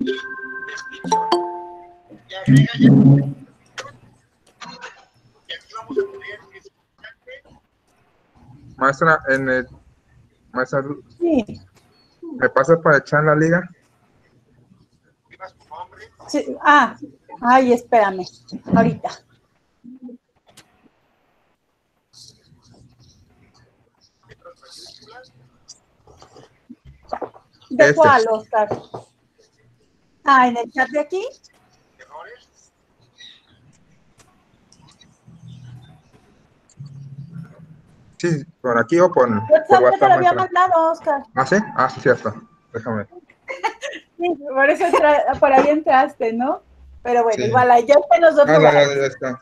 Maestra, maestra, Sí. ¿me pasas para echar la liga? Sí. Ay, espérame, ahorita. ¿De cuál, Oscar? ¿En el chat de aquí? Sí, por aquí o por WhatsApp WhatsApp. te lo había mandado, Oscar. ¿Ah, sí? Ah, sí, cierto. Déjame. Sí, por eso por ahí entraste, ¿no? Pero bueno, Sí. igual ahí ya están los dos lugares. Ya está.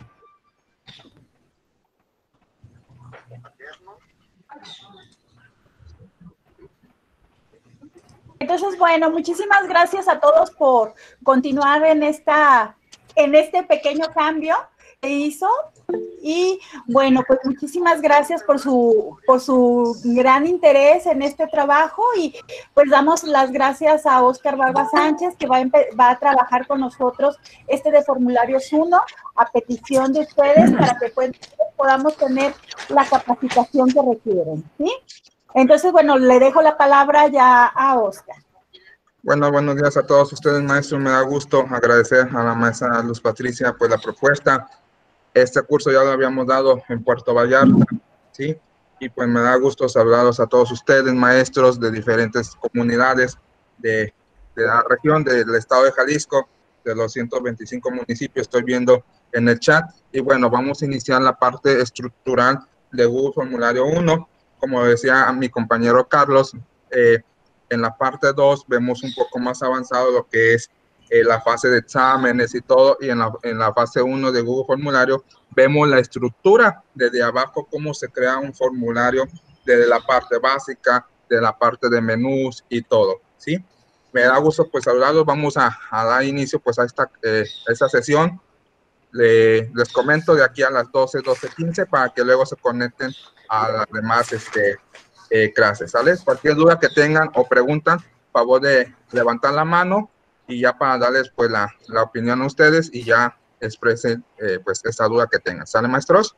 Entonces, bueno, muchísimas gracias a todos por continuar en este pequeño cambio que hizo. Y bueno, pues muchísimas gracias por su gran interés en este trabajo y pues damos las gracias a Oscar Barba Sánchez que va a trabajar con nosotros de formularios 1 a petición de ustedes para que podamos tener la capacitación que requieren, ¿sí? Entonces, bueno, le dejo la palabra ya a Oscar. Bueno, buenos días a todos ustedes, maestros. Me da gusto agradecer a la maestra Luz Patricia pues la propuesta. Este curso ya lo habíamos dado en Puerto Vallarta, ¿sí? Y pues me da gusto saludarlos a todos ustedes, maestros de diferentes comunidades de la región, del estado de Jalisco, de los 125 municipios, estoy viendo en el chat. Y bueno, vamos a iniciar la parte estructural de Google Formulario 1. Como decía mi compañero Carlos, en la parte 2 vemos un poco más avanzado lo que es la fase de exámenes y todo, y en la fase 1 de Google Formulario vemos la estructura desde abajo, cómo se crea un formulario desde la parte básica, de la parte de menús y todo, ¿sí? Me da gusto pues saludarlos. Vamos a dar inicio pues a esta sesión. Les comento de aquí a las 12:15 para que luego se conecten a las demás clases, ¿sale? Cualquier duda que tengan o preguntan, favor de levantar la mano y ya para darles pues la opinión a ustedes y ya expresen pues esa duda que tengan, ¿sale, maestros?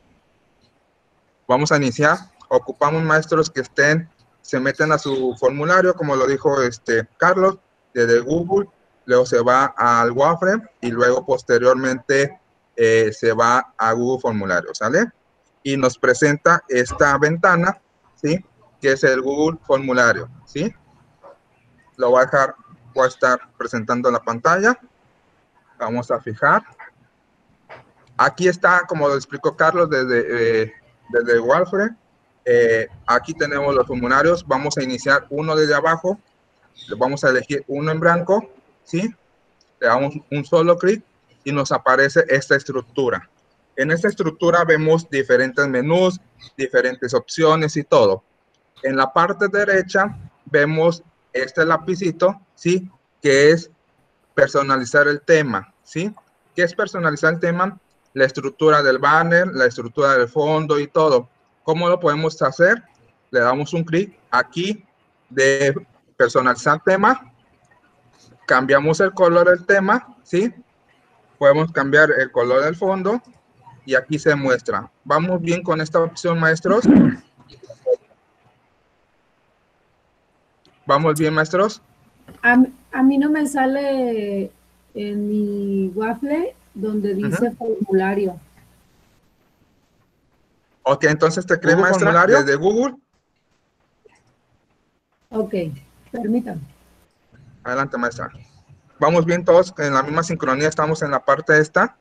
Vamos a iniciar. Ocupamos maestros que se meten a su formulario, como lo dijo Carlos, desde Google, luego se va al Wafre y luego posteriormente se va a Google Formulario, ¿sale? Y nos presenta esta ventana, ¿sí? Que es el Google Formulario, ¿sí? Lo voy a estar presentando en la pantalla. Vamos a fijar. Aquí está, como lo explicó Carlos, desde Wafre. Aquí tenemos los formularios. Vamos a iniciar uno desde abajo. Vamos a elegir uno en blanco, ¿sí? Le damos un solo clic y nos aparece esta estructura. En esta estructura vemos diferentes menús, diferentes opciones y todo. En la parte derecha vemos este lapicito, ¿sí? Que es personalizar el tema, ¿sí? ¿Qué es personalizar el tema? La estructura del banner, la estructura del fondo y todo. ¿Cómo lo podemos hacer? Le damos un clic aquí de personalizar tema, cambiamos el color del tema, ¿sí? Podemos cambiar el color del fondo y aquí se muestra. ¿Vamos bien con esta opción, maestros? ¿Vamos bien, maestros? A mí no me sale en mi Waffle donde dice formulario. Ok, entonces te cree maestra desde Google. Ok, permítame. Adelante, maestra. ¿Vamos bien todos en la misma sincronía? ¿Estamos en la parte esta?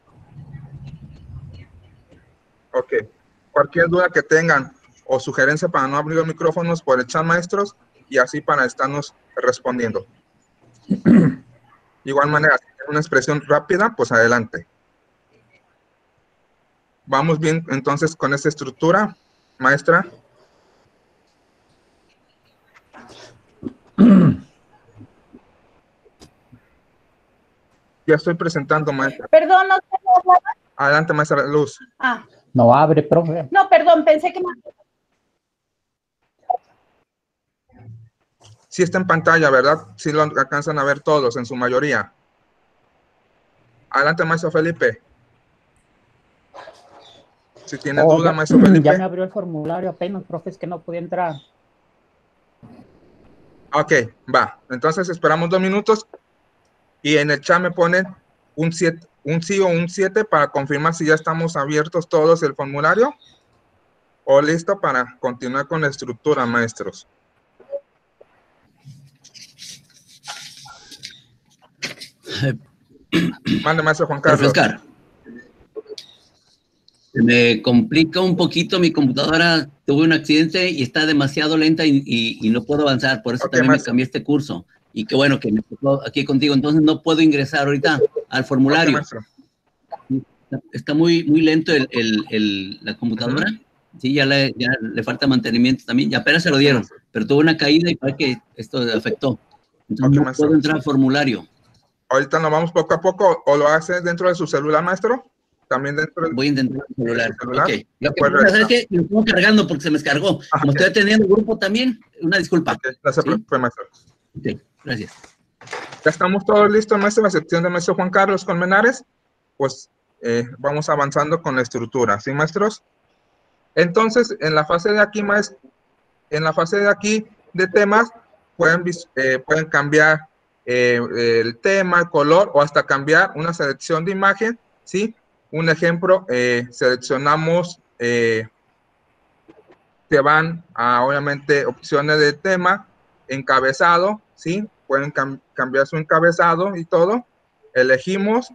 Ok. Cualquier duda que tengan o sugerencia para no abrir los micrófonos por el chat, maestros, y así para estarnos respondiendo. De igual manera, si tienen una expresión rápida, pues adelante. ¿Vamos bien entonces con esta estructura, maestra? Ya estoy presentando, maestra. Perdón, no sé. Adelante, maestra Luz. No abre, profe. No, perdón, pensé que... Sí está en pantalla, ¿verdad? Sí lo alcanzan a ver todos, en su mayoría. Adelante, maestro Felipe. Si tiene duda, maestro Felipe. Ya me abrió el formulario apenas, profe, es que no podía entrar. Ok, va. Entonces esperamos 2 minutos y en el chat me ponen un sí o un 7 para confirmar si ya estamos abiertos todos el formulario o listo para continuar con la estructura, maestros. Mande, maestro Juan Carlos. Oscar, me complica un poquito mi computadora, tuve un accidente y está demasiado lenta y no puedo avanzar, por eso también maestro. me cambié este curso. Y qué bueno que me tocó aquí contigo, entonces no puedo ingresar ahorita al formulario. Está muy lento la computadora. Sí, ya le falta mantenimiento también, ya apenas se lo dieron, pero tuvo una caída y parece que esto afectó. Entonces no puedo entrar al formulario. Ahorita nos vamos poco a poco, o lo hace dentro de su celular, maestro. También dentro Voy a intentar el celular. celular. Okay. Lo que pasa es que lo estoy cargando porque se me descargó. Como estoy atendiendo el grupo también, una disculpa. No se preocupe, maestro. Ok, gracias. Ya estamos todos listos, maestro, a excepción de maestro Juan Carlos Colmenares. Pues vamos avanzando con la estructura, ¿sí, maestros? Entonces, en la fase de aquí, maestro, en la fase de aquí de temas, pueden cambiar el tema, el color, o hasta cambiar una selección de imagen, ¿sí? Un ejemplo, seleccionamos, se van a, obviamente, opciones de tema, encabezado, ¿sí? Pueden cambiar su encabezado y todo. Elegimos,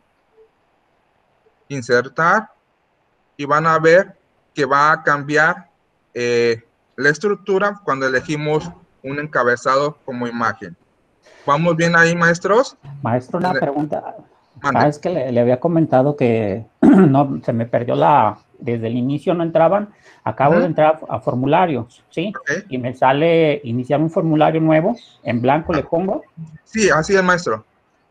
insertar, y van a ver que va a cambiar la estructura cuando elegimos un encabezado como imagen. ¿Vamos bien ahí, maestros? Maestro, una pregunta. Es que le había comentado que no se me perdió desde el inicio no entraban. Acabo de entrar a formularios, ¿sí? Okay. Y me sale iniciar un formulario nuevo, en blanco le pongo. Sí, así es, maestro.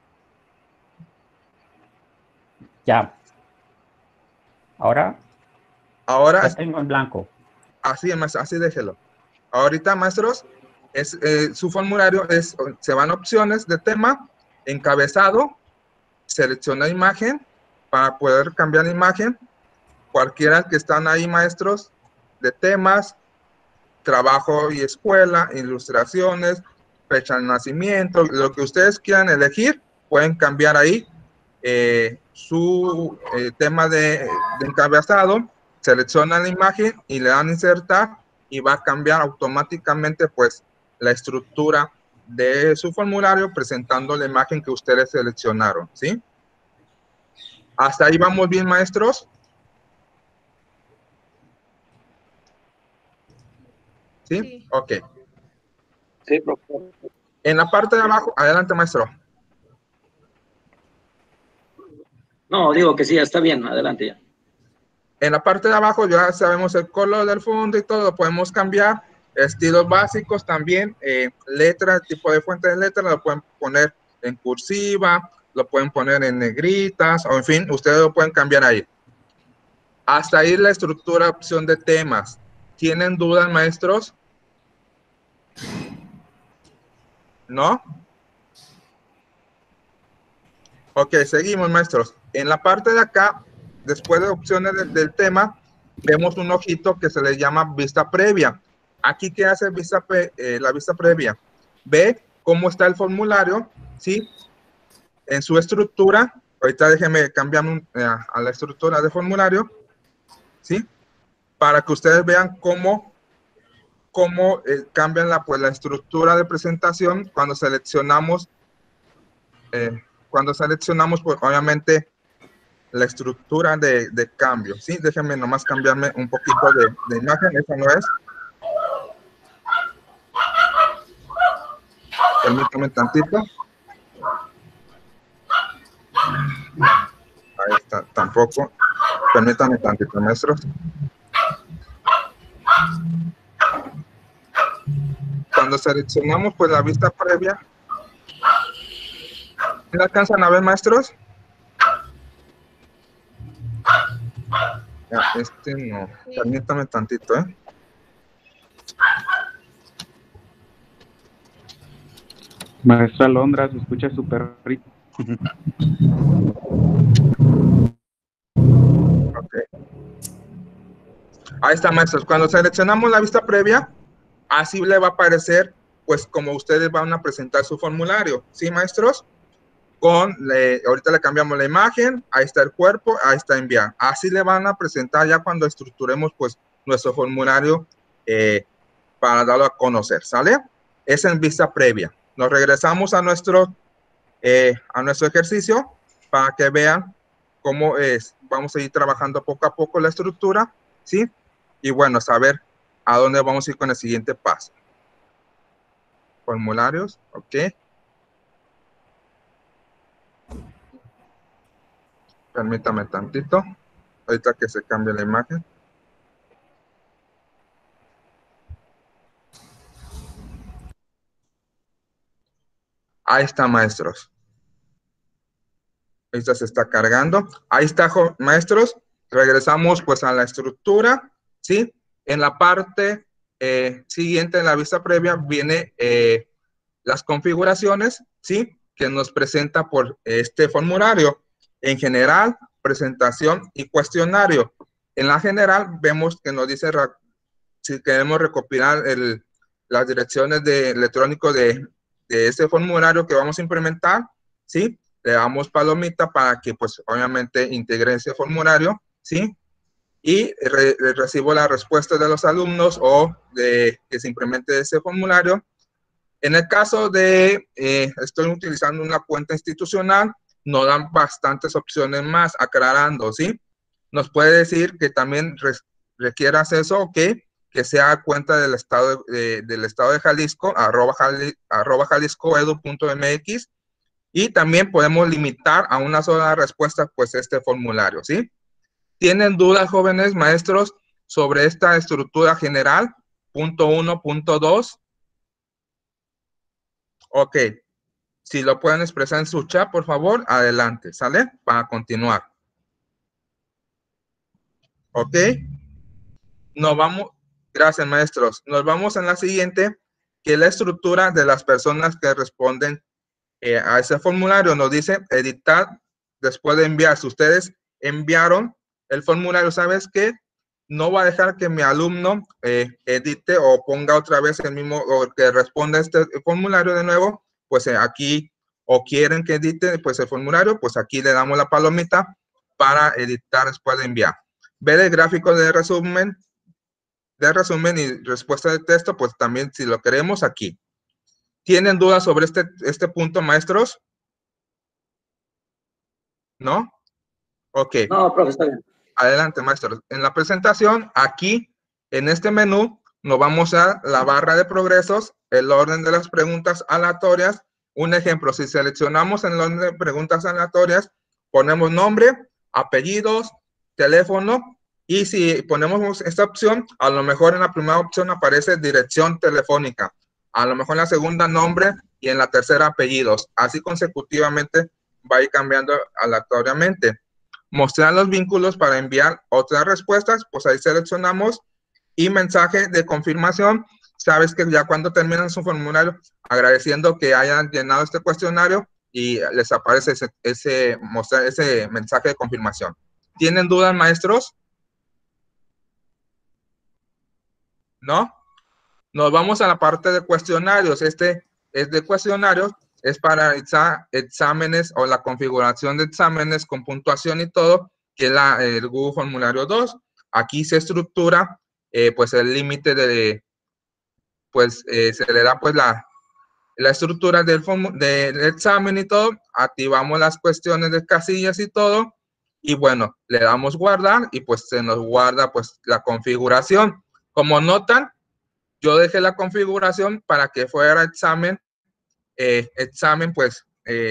Ya. Ahora ya tengo en blanco. Así es, maestro, así déjelo. Ahorita, maestros, su formulario se van a opciones de tema, encabezado, selecciona imagen para poder cambiar la imagen. Cualquiera que están ahí, maestros, de temas, trabajo y escuela, ilustraciones, fecha de nacimiento, lo que ustedes quieran elegir, pueden cambiar ahí su tema de encabezado, seleccionan la imagen y le dan a insertar y va a cambiar automáticamente pues la estructura de su formulario presentando la imagen que ustedes seleccionaron, ¿sí? ¿Hasta ahí vamos bien, maestros? ¿Sí? Sí. Ok. Sí, profesor. En la parte de abajo, adelante, maestro. No, digo que sí, está bien, adelante ya. En la parte de abajo ya sabemos el color del fondo y todo, lo podemos cambiar. Estilos básicos también, letra, tipo de fuente de letra, lo pueden poner en cursiva, lo pueden poner en negritas, o en fin, ustedes lo pueden cambiar ahí. Hasta ahí la estructura, opción de temas. ¿Tienen dudas, maestros? ¿No? Ok, seguimos, maestros. En la parte de acá, después de opciones del tema, vemos un ojito que se le llama vista previa. Aquí, ¿qué hace la vista previa? Ve cómo está el formulario, ¿sí? En su estructura. Ahorita déjenme cambiar a la estructura de formulario, ¿sí? Para que ustedes vean cómo cambian la estructura de presentación cuando seleccionamos, pues, obviamente, la estructura de cambio, ¿sí? Déjenme nomás cambiarme un poquito de imagen, esa no es. Permítame tantito. Ahí está, tampoco. Permítame tantito, maestros. Cuando seleccionamos, pues, la vista previa, ¿la alcanzan a ver, maestros? Ya, no. Permítame tantito, Maestra Alondra, se escucha súper rico. Okay. Ahí está, maestros. Cuando seleccionamos la vista previa, así le va a aparecer, pues, como ustedes van a presentar su formulario. ¿Sí, maestros? Ahorita le cambiamos la imagen, ahí está el cuerpo, ahí está enviar. Así le van a presentar ya cuando estructuremos, pues, nuestro formulario para darlo a conocer, ¿sale? Es en vista previa. Nos regresamos a nuestro ejercicio para que vean cómo es. Vamos a ir trabajando poco a poco la estructura, ¿sí? Y bueno, saber a dónde vamos a ir con el siguiente paso. Formularios, ok. Permítame tantito, ahorita que se cambie la imagen. Ahí está, maestros. Ahorita se está cargando. Ahí está, maestros. Regresamos pues a la estructura, ¿sí? En la parte siguiente, en la vista previa, viene las configuraciones, ¿sí? Que nos presenta por este formulario. En general, presentación y cuestionario. En la general, vemos que nos dice si queremos recopilar las direcciones electrónico de este formulario que vamos a implementar, ¿sí? Le damos palomita para que, pues, obviamente integre ese formulario, ¿sí? Y recibo la respuesta de los alumnos o de que se implemente ese formulario. En el caso de, estoy utilizando una cuenta institucional, nos dan bastantes opciones más, aclarando, ¿sí? Nos puede decir que también requiere acceso, ¿ok? Que sea cuenta del estado de Jalisco, @jaliscoedu.mx, y también podemos limitar a una sola respuesta, pues, este formulario, ¿sí? ¿Tienen dudas, jóvenes maestros, sobre esta estructura general? Punto 1, punto 2. Ok. Si lo pueden expresar en su chat, por favor, adelante, ¿sale? Para continuar. Ok. Nos vamos, gracias, maestros. Nos vamos en la siguiente, que es la estructura de las personas que responden a ese formulario. Nos dice editar después de enviar. Si ustedes enviaron el formulario, ¿sabes qué? No va a dejar que mi alumno edite o ponga otra vez el mismo, o que responda este formulario de nuevo, pues aquí, o quieren que edite pues el formulario, pues aquí le damos la palomita para editar después de enviar. Ver el gráfico de resumen y respuesta de texto, pues también si lo queremos aquí. ¿Tienen dudas sobre este punto, maestros? ¿No? Ok. No, profe, está bien. Adelante, maestros. En la presentación, aquí, en este menú, nos vamos a la barra de progresos, el orden de las preguntas aleatorias. Un ejemplo, si seleccionamos en el orden de preguntas aleatorias, ponemos nombre, apellidos, teléfono, y si ponemos esta opción, a lo mejor en la primera opción aparece dirección telefónica, a lo mejor en la segunda nombre y en la tercera apellidos. Así consecutivamente va a ir cambiando aleatoriamente. Mostrar los vínculos para enviar otras respuestas, pues ahí seleccionamos, y mensaje de confirmación. Sabes que ya cuando terminan su formulario, agradeciendo que hayan llenado este cuestionario, y les aparece ese mensaje de confirmación. ¿Tienen dudas, maestros? ¿No? Nos vamos a la parte de cuestionarios. Este es de cuestionarios, es para exámenes o la configuración de exámenes con puntuación y todo, que es el Google Formulario 2. Aquí se estructura, pues, el límite de, pues, se le da, pues, la estructura del examen y todo. Activamos las cuestiones de casillas y todo, y bueno, le damos guardar, y pues se nos guarda, pues, la configuración. Como notan, yo dejé la configuración para que fuera examen, pues,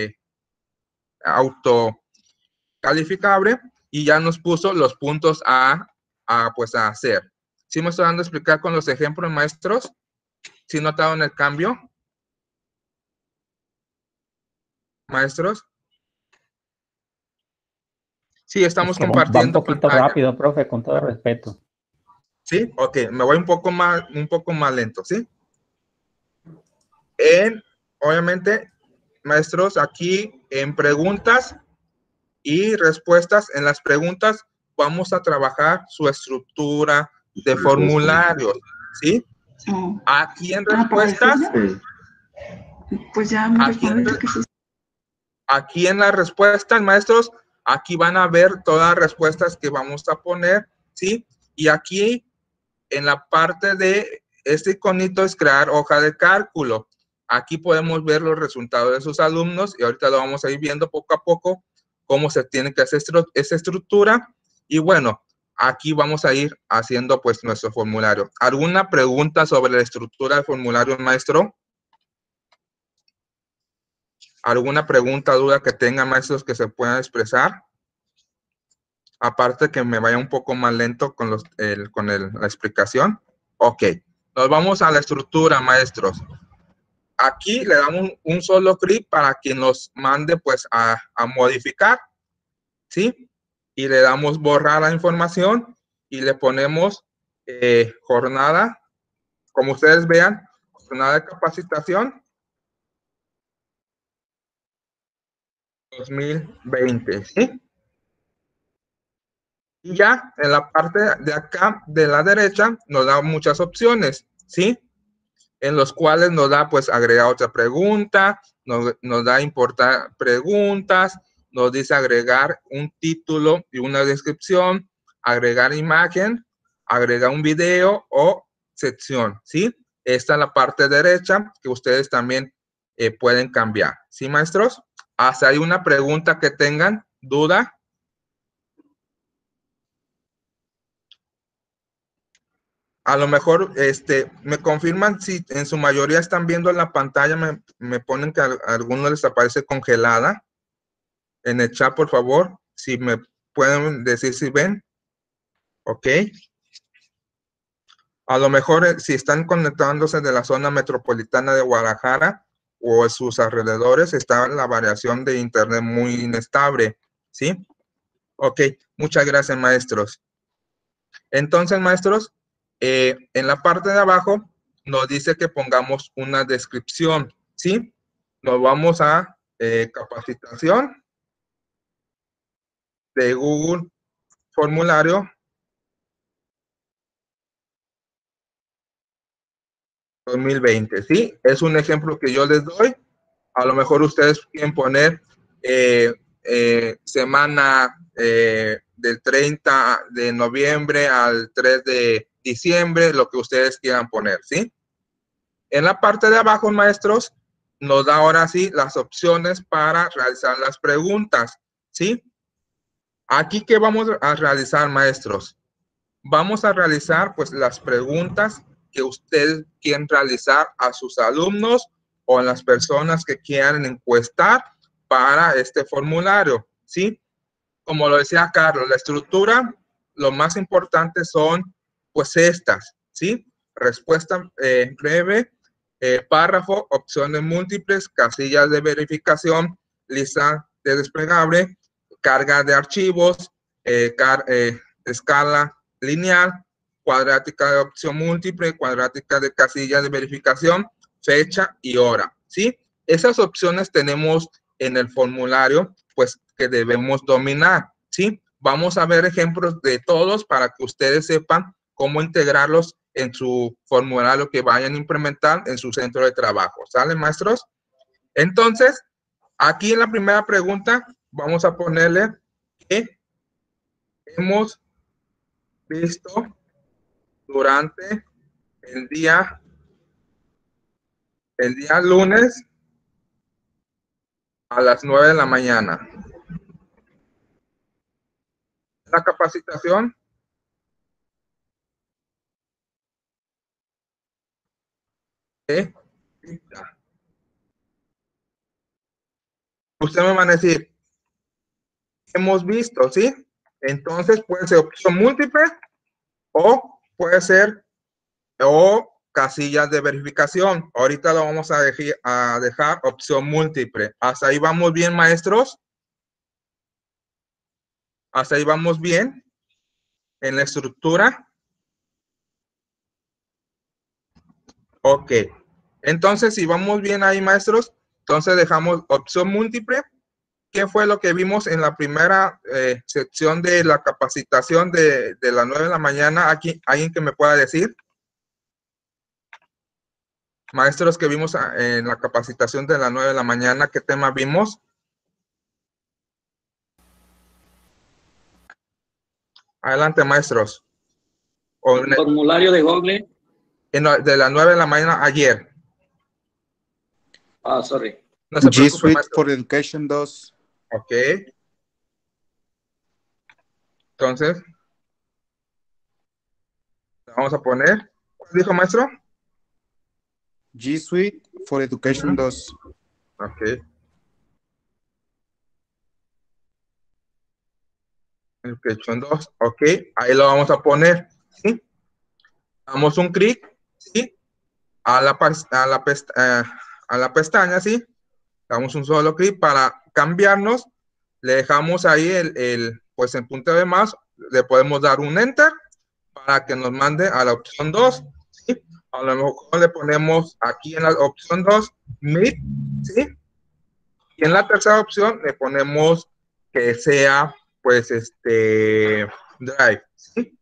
autocalificable, y ya nos puso los puntos pues, a hacer. ¿Sí me estoy dando a explicar con los ejemplos, maestros? ¿Sí notaron el cambio? ¿Maestros? Sí, estamos compartiendo va un poquito pantalla. rápido, profe, con todo respeto. ¿Sí? Ok, me voy un poco más lento, ¿sí? obviamente, maestros, aquí en preguntas y respuestas, en las preguntas vamos a trabajar su estructura de formularios, ¿sí? Aquí en respuestas, pues ya me respondiste que sí. Aquí en las respuestas, maestros, aquí van a ver todas las respuestas que vamos a poner, ¿sí? Y aquí en la parte de este iconito es crear hoja de cálculo. Aquí podemos ver los resultados de sus alumnos y ahorita lo vamos a ir viendo poco a poco cómo se tiene que hacer esa estructura. Y bueno, aquí vamos a ir haciendo pues nuestro formulario. ¿Alguna pregunta sobre la estructura del formulario, maestro? ¿Alguna pregunta, duda que tengan, maestros, que se puedan expresar? Aparte que me vaya un poco más lento con la explicación. Ok, nos vamos a la estructura, maestros. Aquí le damos un solo clic para que nos mande pues a modificar, ¿sí? Y le damos borrar la información y le ponemos jornada, como ustedes vean, jornada de capacitación 2020, ¿sí? Y ya en la parte de acá de la derecha nos da muchas opciones, ¿sí? En los cuales nos da pues agregar otra pregunta, nos da importar preguntas, nos dice agregar un título y una descripción, agregar imagen, agregar un video o sección, ¿sí? Esta es la parte derecha que ustedes también pueden cambiar, ¿sí, maestros? ¿Hasta hay una pregunta que tengan, duda? A lo mejor, me confirman si en su mayoría están viendo la pantalla, me ponen que a algunos les aparece congelada. En el chat, por favor, si me pueden decir si ven. Ok. A lo mejor, si están conectándose de la zona metropolitana de Guadalajara o en sus alrededores, está la variación de internet muy inestable, ¿sí? Ok, muchas gracias, maestros. Entonces, maestros, en la parte de abajo nos dice que pongamos una descripción, ¿sí? Nos vamos a capacitación de Google Formulario 2020, ¿sí? Es un ejemplo que yo les doy. A lo mejor ustedes quieren poner semana del 30 de noviembre al 3 de diciembre, lo que ustedes quieran poner, ¿sí? En la parte de abajo, maestros, nos da ahora sí las opciones para realizar las preguntas, ¿sí? Aquí, ¿qué vamos a realizar, maestros? Vamos a realizar, pues, las preguntas que ustedes quieren realizar a sus alumnos o a las personas que quieran encuestar para este formulario, ¿sí? Como lo decía Carlos, la estructura, lo más importante son, pues, estas, ¿sí? Respuesta breve, párrafo, opciones múltiples, casillas de verificación, lista de desplegable, carga de archivos, escala lineal, cuadrática de opción múltiple, cuadrática de casilla de verificación, fecha y hora, ¿sí? Esas opciones tenemos en el formulario, pues, que debemos dominar, ¿sí? Vamos a ver ejemplos de todos para que ustedes sepan cómo integrarlos en su formulario que vayan a implementar en su centro de trabajo. ¿Sale, maestros? Entonces, aquí en la primera pregunta vamos a ponerle que hemos visto durante el día lunes a las 9 de la mañana. La capacitación usted me va a decir, hemos visto, ¿sí? Entonces puede ser opción múltiple o puede ser o casillas de verificación. Ahorita lo vamos a dejar opción múltiple. ¿Hasta ahí vamos bien, maestros? ¿Hasta ahí vamos bien en la estructura? Ok. Entonces, si vamos bien ahí, maestros, entonces dejamos opción múltiple. ¿Qué fue lo que vimos en la primera sección de la capacitación de las 9 de la mañana? Aquí, ¿alguien que me pueda decir? Maestros que vimos en la capacitación de las 9 de la mañana, ¿qué tema vimos? Adelante, maestros. El formulario de Google. De las 9 de la mañana ayer. Ah, sorry. No se G preocupe, Suite maestro. for Education 2. Ok. Entonces, vamos a poner. ¿Cuál dijo, maestro? G Suite for Education 2. Ok. Education 2. Ok. Ahí lo vamos a poner. ¿Sí? Damos un clic. ¿Sí? A la pestaña, ¿sí? Damos un solo clic para cambiarnos. Le dejamos ahí pues en punto de más, le podemos dar un enter para que nos mande a la opción 2, ¿sí? A lo mejor le ponemos aquí en la opción 2, Meet, ¿sí? Y en la tercera opción le ponemos que sea, pues, Drive, ¿sí?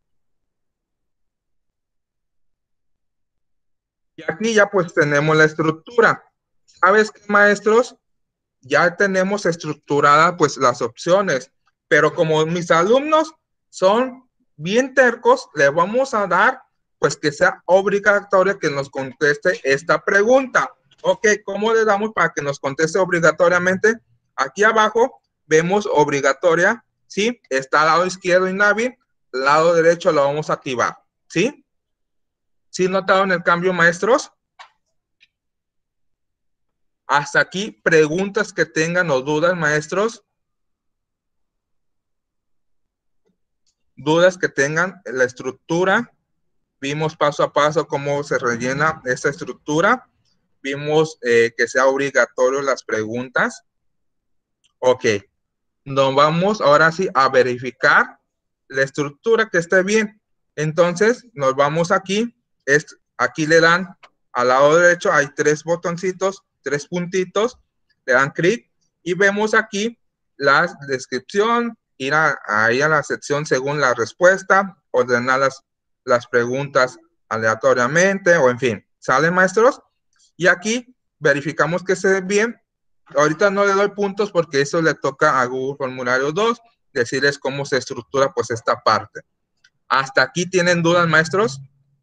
Y aquí ya pues tenemos la estructura. ¿Sabes qué, maestros? Ya tenemos estructuradas pues las opciones, pero como mis alumnos son bien tercos, le vamos a dar pues que sea obligatorio que nos conteste esta pregunta. Ok, ¿cómo le damos para que nos conteste obligatoriamente? Aquí abajo vemos obligatoria, ¿sí? Está al lado izquierdo inhábil, lado derecho lo vamos a activar, ¿sí? ¿Sí notaron el cambio, maestros? Hasta aquí, preguntas que tengan o dudas, maestros. Dudas que tengan en la estructura. Vimos paso a paso cómo se rellena esta estructura. Vimos que sea obligatorio las preguntas. Ok. Nos vamos ahora sí a verificar la estructura que esté bien. Entonces, nos vamos aquí. Aquí le dan al lado derecho, hay 3 botoncitos, 3 puntitos. Le dan clic y vemos aquí la descripción, ir ahí a la sección según la respuesta, ordenar las preguntas aleatoriamente o en fin. ¿Sale, maestros? Y aquí verificamos que se ve bien. Ahorita no le doy puntos porque eso le toca a Google Formulario 2, decirles cómo se estructura pues esta parte. ¿Hasta aquí tienen dudas, maestros?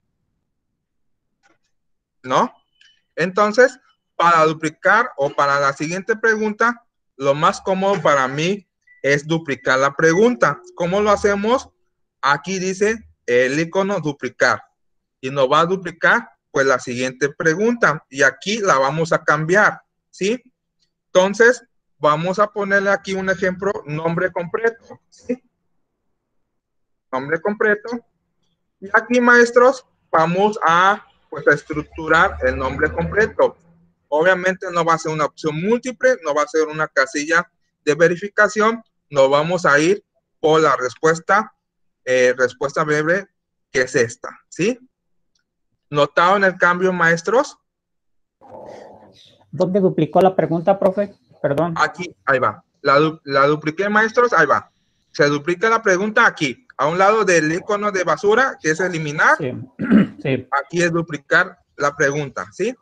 ¿No? Entonces, para duplicar o para la siguiente pregunta, lo más cómodo para mí es duplicar la pregunta. ¿Cómo lo hacemos? Aquí dice el icono duplicar y nos va a duplicar pues la siguiente pregunta y aquí la vamos a cambiar, ¿sí? Entonces, vamos a ponerle aquí un ejemplo, nombre completo, ¿sí? Nombre completo. Y aquí, maestros, vamos a pues a estructurar el nombre completo. Obviamente no va a ser una opción múltiple, no va a ser una casilla de verificación, nos vamos a ir por la respuesta breve, que es esta, ¿sí? ¿Notaron el cambio, maestros? ¿Dónde duplicó la pregunta, profe? Perdón. Aquí, ahí va. La dupliqué, maestros, ahí va. Se duplica la pregunta aquí, a un lado del icono de basura, que es eliminar. Sí. Sí. Aquí es duplicar la pregunta, ¿sí?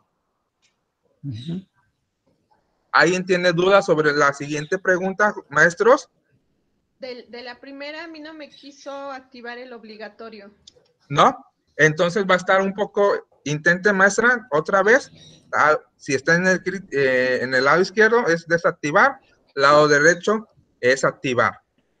¿Alguien tiene dudas sobre la siguiente pregunta, maestros? De la primera, a mí no me quiso activar el obligatorio. ¿No? Entonces va a estar un poco, intente, maestra, otra vez. Si está en el lado izquierdo es desactivar, lado derecho es activar.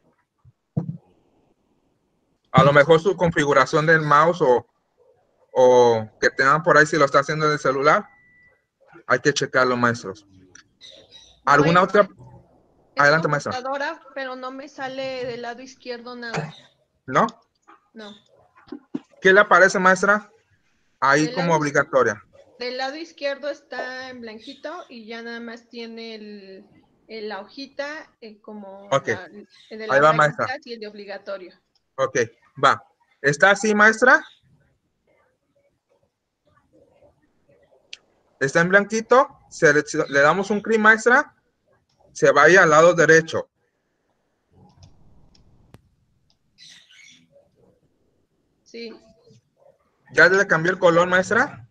A lo mejor su configuración del mouse o que tengan por ahí si lo está haciendo en el celular, hay que checarlo, maestros. ¿Alguna No, otra? Adelante, maestra. Pero no me sale del lado izquierdo nada. ¿No? No. ¿Qué le aparece, maestra? Ahí Del como lado, obligatoria. Del lado izquierdo está en blanquito y ya nada más tiene la hojita como Okay. El de Ahí las va, maestra. y el de obligatorio. Ok, va. ¿Está así, maestra? está en blanquito, le damos un clic, maestra, se vaya al lado derecho. Sí. ¿Ya le cambió el color, maestra?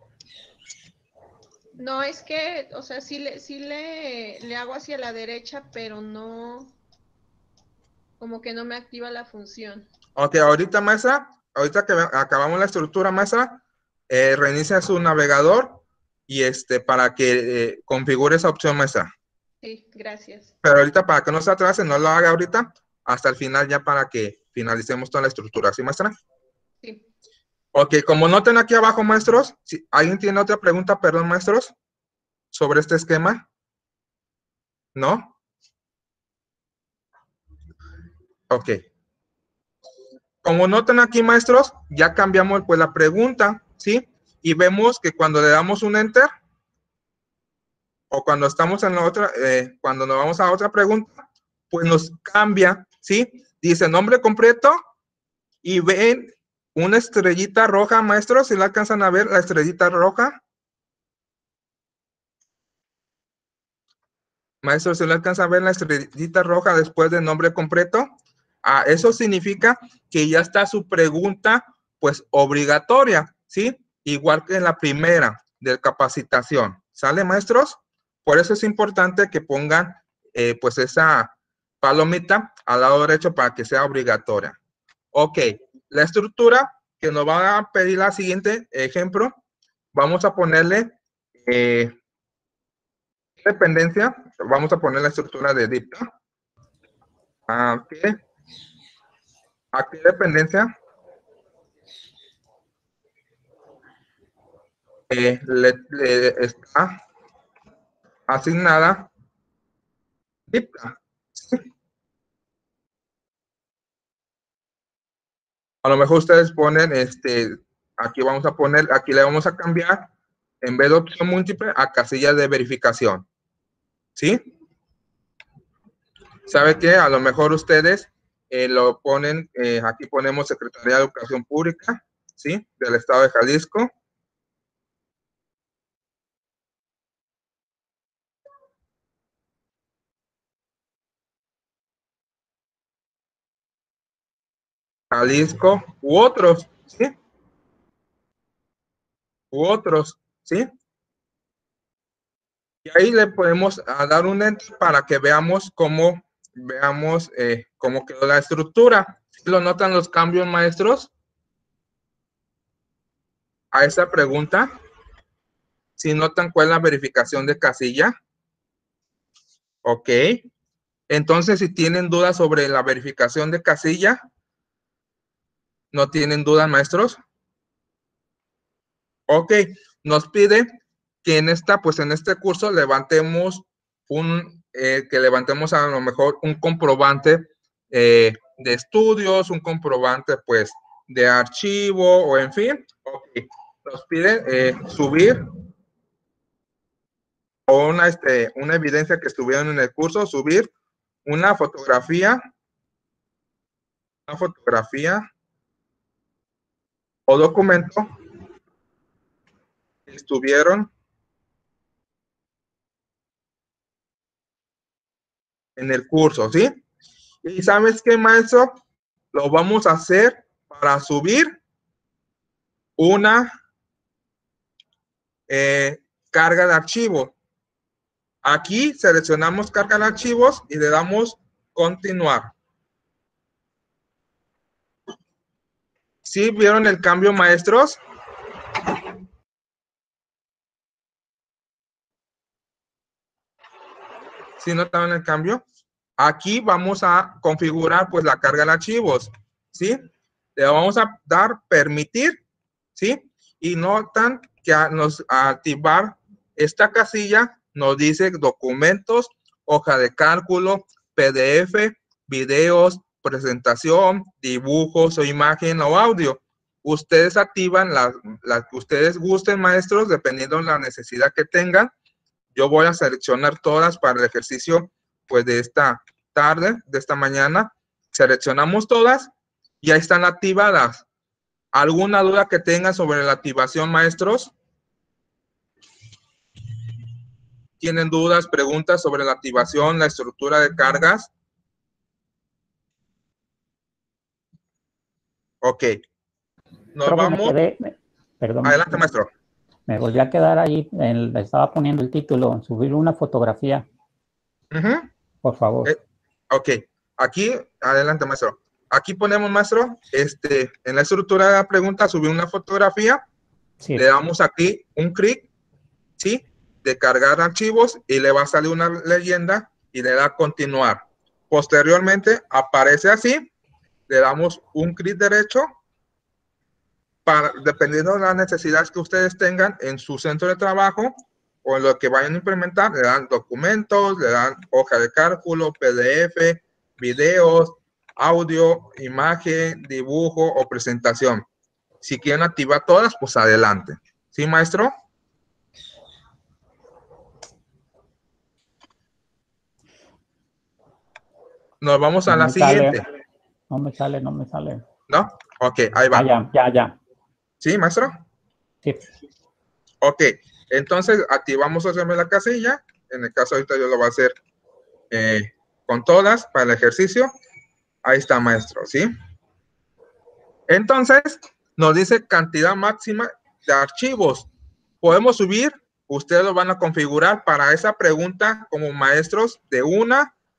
No, es que, o sea, sí le hago hacia la derecha, pero no, como que no me activa la función. Ok, ahorita, maestra, ahorita que acabamos la estructura, maestra, reinicia su navegador y para que configure esa opción, maestra. Sí, gracias. Pero ahorita para que no se atrase, no lo haga ahorita, hasta el final ya para que finalicemos toda la estructura, ¿sí, maestra? Sí. Ok, como noten aquí abajo, maestros, si ¿alguien tiene otra pregunta, perdón, maestros, sobre este esquema? ¿No? Ok. Como notan aquí, maestros, ya cambiamos pues la pregunta, ¿sí? Y vemos que cuando le damos un enter, o cuando estamos en la otra, cuando nos vamos a otra pregunta, pues nos cambia, ¿sí? Dice nombre completo y ven una estrellita roja, maestros, si la alcanzan a ver, la estrellita roja. Maestros, si la alcanzan a ver la estrellita roja después del nombre completo. Eso significa que ya está su pregunta, pues, obligatoria, ¿sí? Igual que en la primera de capacitación. ¿Sale, maestros? Por eso es importante que pongan, pues, esa palomita al lado derecho para que sea obligatoria. Ok, la estructura que nos va a pedir la siguiente ejemplo, vamos a ponerle dependencia, vamos a poner la estructura de DIPTA. ¿A qué dependencia le está asignada DIPTA? A lo mejor ustedes ponen, aquí vamos a poner, aquí le vamos a cambiar, en vez de opción múltiple, a casilla de verificación. ¿Sí? ¿Sabe qué? A lo mejor ustedes lo ponen, aquí ponemos Secretaría de Educación Pública, ¿sí? Del Estado de Jalisco. Jalisco u otros, ¿sí? U otros, ¿sí? Y ahí le podemos dar un enter para que veamos cómo quedó la estructura. ¿Lo notan los cambios, maestros? A esa pregunta. ¿Sí notan cuál es la verificación de casilla? Ok. Entonces, si tienen dudas sobre la verificación de casilla, ¿no tienen dudas, maestros? Ok. Nos pide que en este curso levantemos que levantemos a lo mejor un comprobante de estudios, un comprobante pues de archivo o en fin. Okay. Nos pide subir o una evidencia que estuvieron en el curso, subir una fotografía o documento que estuvieron en el curso, ¿sí? Y ¿sabes qué, maestro? Lo vamos a hacer para subir una carga de archivo. Aquí seleccionamos carga de archivos y le damos continuar. ¿Sí vieron el cambio, maestros? ¿Sí notaron el cambio? Aquí vamos a configurar pues la carga de archivos, ¿sí? Le vamos a dar permitir, ¿sí? Y notan que a activar esta casilla nos dice documentos, hoja de cálculo, PDF, videos, presentación, dibujos o imagen o audio. Ustedes activan las que ustedes gusten, maestros, dependiendo de la necesidad que tengan. Yo voy a seleccionar todas para el ejercicio, pues, de esta tarde, de esta mañana. Seleccionamos todas y ahí están activadas. ¿Alguna duda que tengan sobre la activación, maestros? ¿Tienen dudas, preguntas sobre la activación, la estructura de cargas? Ok. Nos vamos. Perdón. Adelante, maestro. Me volví a quedar ahí, estaba poniendo el título, subir una fotografía. Por favor. Ok. Aquí, adelante, maestro. Aquí ponemos, maestro, en la estructura de la pregunta, subir una fotografía. Sí. Le damos aquí un clic, ¿sí? De cargar archivos y le va a salir una leyenda y le da a continuar. Posteriormente aparece así, le damos un clic derecho para, dependiendo de las necesidades que ustedes tengan en su centro de trabajo o en lo que vayan a implementar, le dan documentos, le dan hoja de cálculo, PDF, videos, audio, imagen, dibujo o presentación. Si quieren activar todas, pues adelante. ¿Sí, maestro? Nos vamos a la siguiente. No me sale. ¿No? Ok, ahí va. Ya. ¿Sí, maestro? Sí. Ok, entonces activamos otra vez la casilla. En el caso ahorita yo lo voy a hacer con todas para el ejercicio. Ahí está, maestro, ¿sí? Entonces, nos dice cantidad máxima de archivos. Podemos subir, ustedes lo van a configurar para esa pregunta como maestros de un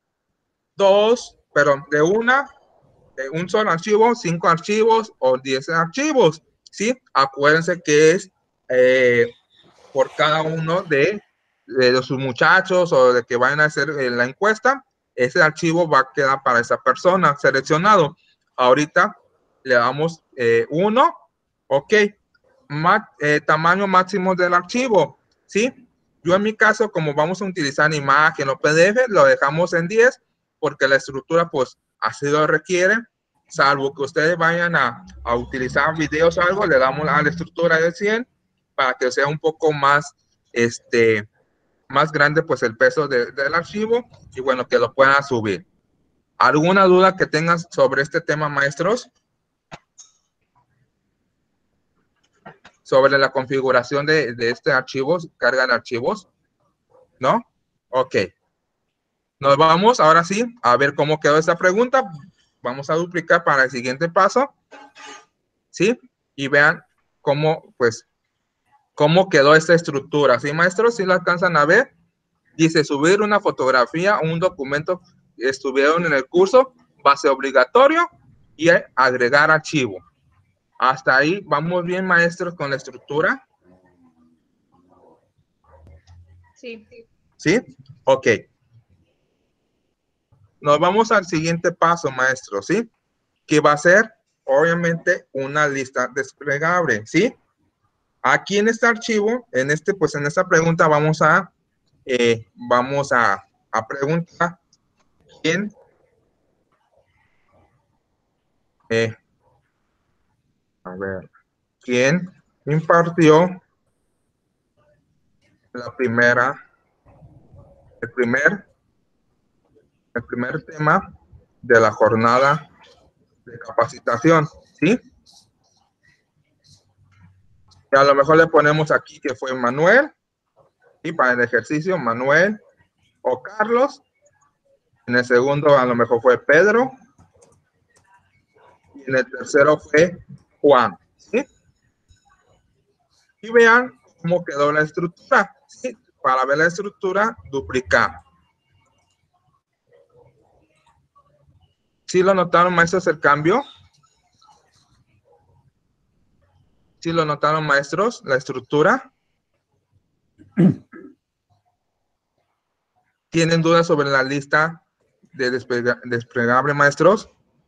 solo archivo, 5 archivos o 10 archivos, ¿sí? Acuérdense que es por cada uno de sus muchachos o de que vayan a hacer la encuesta, ese archivo va a quedar para esa persona seleccionado. Ahorita le damos 1, ok, tamaño máximo del archivo, ¿sí? Yo en mi caso, como vamos a utilizar imagen o PDF, lo dejamos en 10 porque la estructura pues así lo requiere, salvo que ustedes vayan a utilizar videos o algo, le damos a la estructura de 100 para que sea un poco más, más grande pues el peso del archivo y bueno, que lo puedan subir. ¿Alguna duda que tengan sobre este tema, maestros? Sobre la configuración de este archivo, carga de archivos, ¿no? Ok. Nos vamos ahora sí a ver cómo quedó esta pregunta. Vamos a duplicar para el siguiente paso, ¿sí? Y vean cómo, pues, cómo quedó esta estructura. ¿Sí, maestros? ¿Sí lo alcanzan a ver? Dice subir una fotografía, un documento que estuvieron en el curso, base obligatorio y agregar archivo. Hasta ahí, ¿vamos bien, maestros, con la estructura? Sí. ¿Sí? Ok. Nos vamos al siguiente paso, maestro, ¿sí? Que va a ser, obviamente, una lista desplegable, ¿sí? Aquí en este archivo, en esta pregunta vamos a preguntar quién quién impartió el primer tema de la jornada de capacitación, ¿sí? Y a lo mejor le ponemos aquí que fue Manuel, y para el ejercicio Manuel o Carlos. En el segundo a lo mejor fue Pedro. Y en el tercero fue Juan, ¿sí? Y vean cómo quedó la estructura, ¿sí? Para ver la estructura, duplicar. ¿Sí lo notaron, maestros, el cambio? ¿Sí lo notaron, maestros, la estructura? ¿Tienen dudas sobre la lista de desplegable, maestros?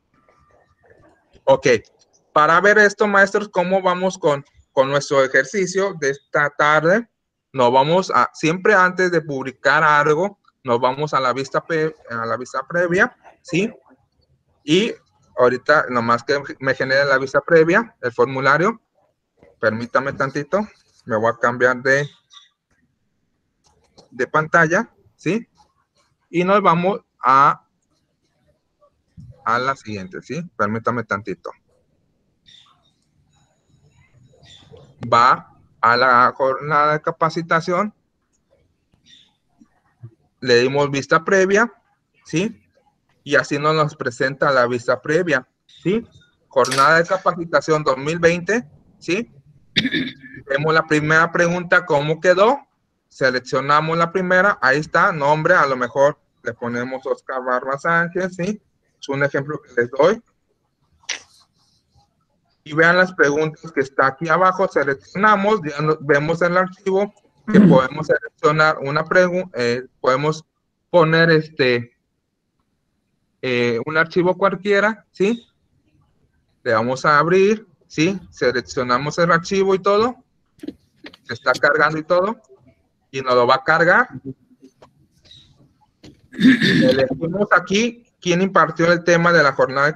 Ok. Para ver esto, maestros, ¿cómo vamos con nuestro ejercicio de esta tarde? Nos vamos a, siempre antes de publicar algo, nos vamos a la vista previa, ¿sí? Y ahorita, nomás que me genere la vista previa, el formulario, permítame tantito, me voy a cambiar de pantalla, ¿sí? Y nos vamos a la siguiente, ¿sí? Permítame tantito. Va a la jornada de capacitación. le dimos vista previa, ¿sí? Y así nos presenta la vista previa, ¿sí? Jornada de capacitación 2020, ¿sí? Vemos la primera pregunta, ¿cómo quedó? Seleccionamos la primera, ahí está, nombre, a lo mejor le ponemos Oscar Barba Sánchez, ¿sí? Es un ejemplo que les doy. Y vean las preguntas que está aquí abajo, seleccionamos, ya vemos en el archivo que podemos seleccionar una pregunta, podemos poner un archivo cualquiera, ¿sí? Le vamos a abrir, ¿sí? Seleccionamos el archivo y todo, se está cargando y todo, y nos lo va a cargar. Elegimos aquí quién impartió el tema de la jornada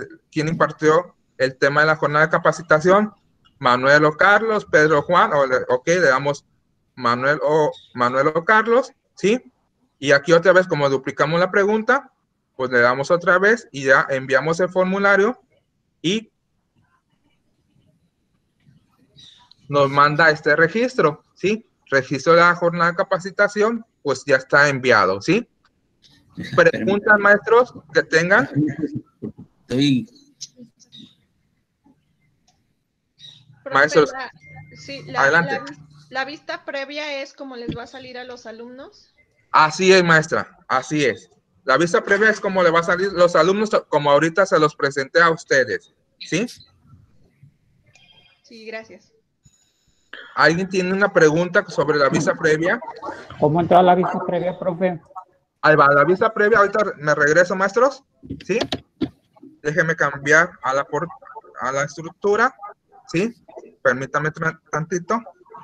de capacitación, Manuel o Carlos, Pedro o Juan, ok, le damos Manuel o Carlos, ¿sí? Y aquí otra vez, como duplicamos la pregunta, pues le damos otra vez y ya enviamos el formulario y nos manda este registro, ¿sí? Registro de la jornada de capacitación, pues ya está enviado, ¿sí? Preguntas, maestros, que tengan. Maestros, adelante. La vista previa es como les va a salir a los alumnos. Así es, maestra, así es. La vista previa es como le va a salir los alumnos, como ahorita se los presenté a ustedes, ¿sí? Sí, gracias. ¿Alguien tiene una pregunta sobre la vista previa? ¿Cómo entró a la vista previa, profe? Ahí va, la vista previa, ahorita me regreso, maestros, ¿sí? Déjenme cambiar a la estructura, ¿sí? Permítame tantito.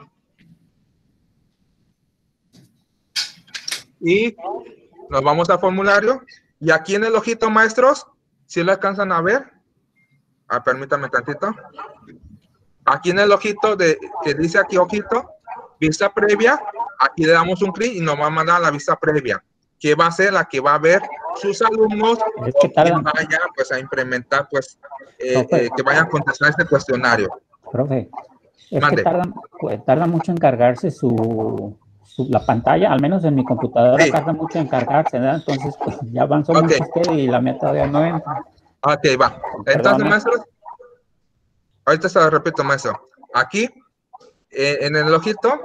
Y nos vamos al formulario. Y aquí en el ojito, maestros, ¿sí lo alcanzan a ver? Permítame tantito. Aquí en el ojito que dice aquí ojito, vista previa, aquí le damos un clic y nos va a mandar a la vista previa, que va a ser la que va a ver sus alumnos que vayan pues a implementar, pues, que vayan a contestar este cuestionario. Profe, es que tarda mucho en cargarse la pantalla, al menos en mi computadora tarda mucho en cargarse, ¿verdad? Entonces pues, ya avanzó mucho usted y la mía todavía no entra. Ok, va. Entonces, maestros, ahorita se lo repito, maestro. Aquí, en el ojito,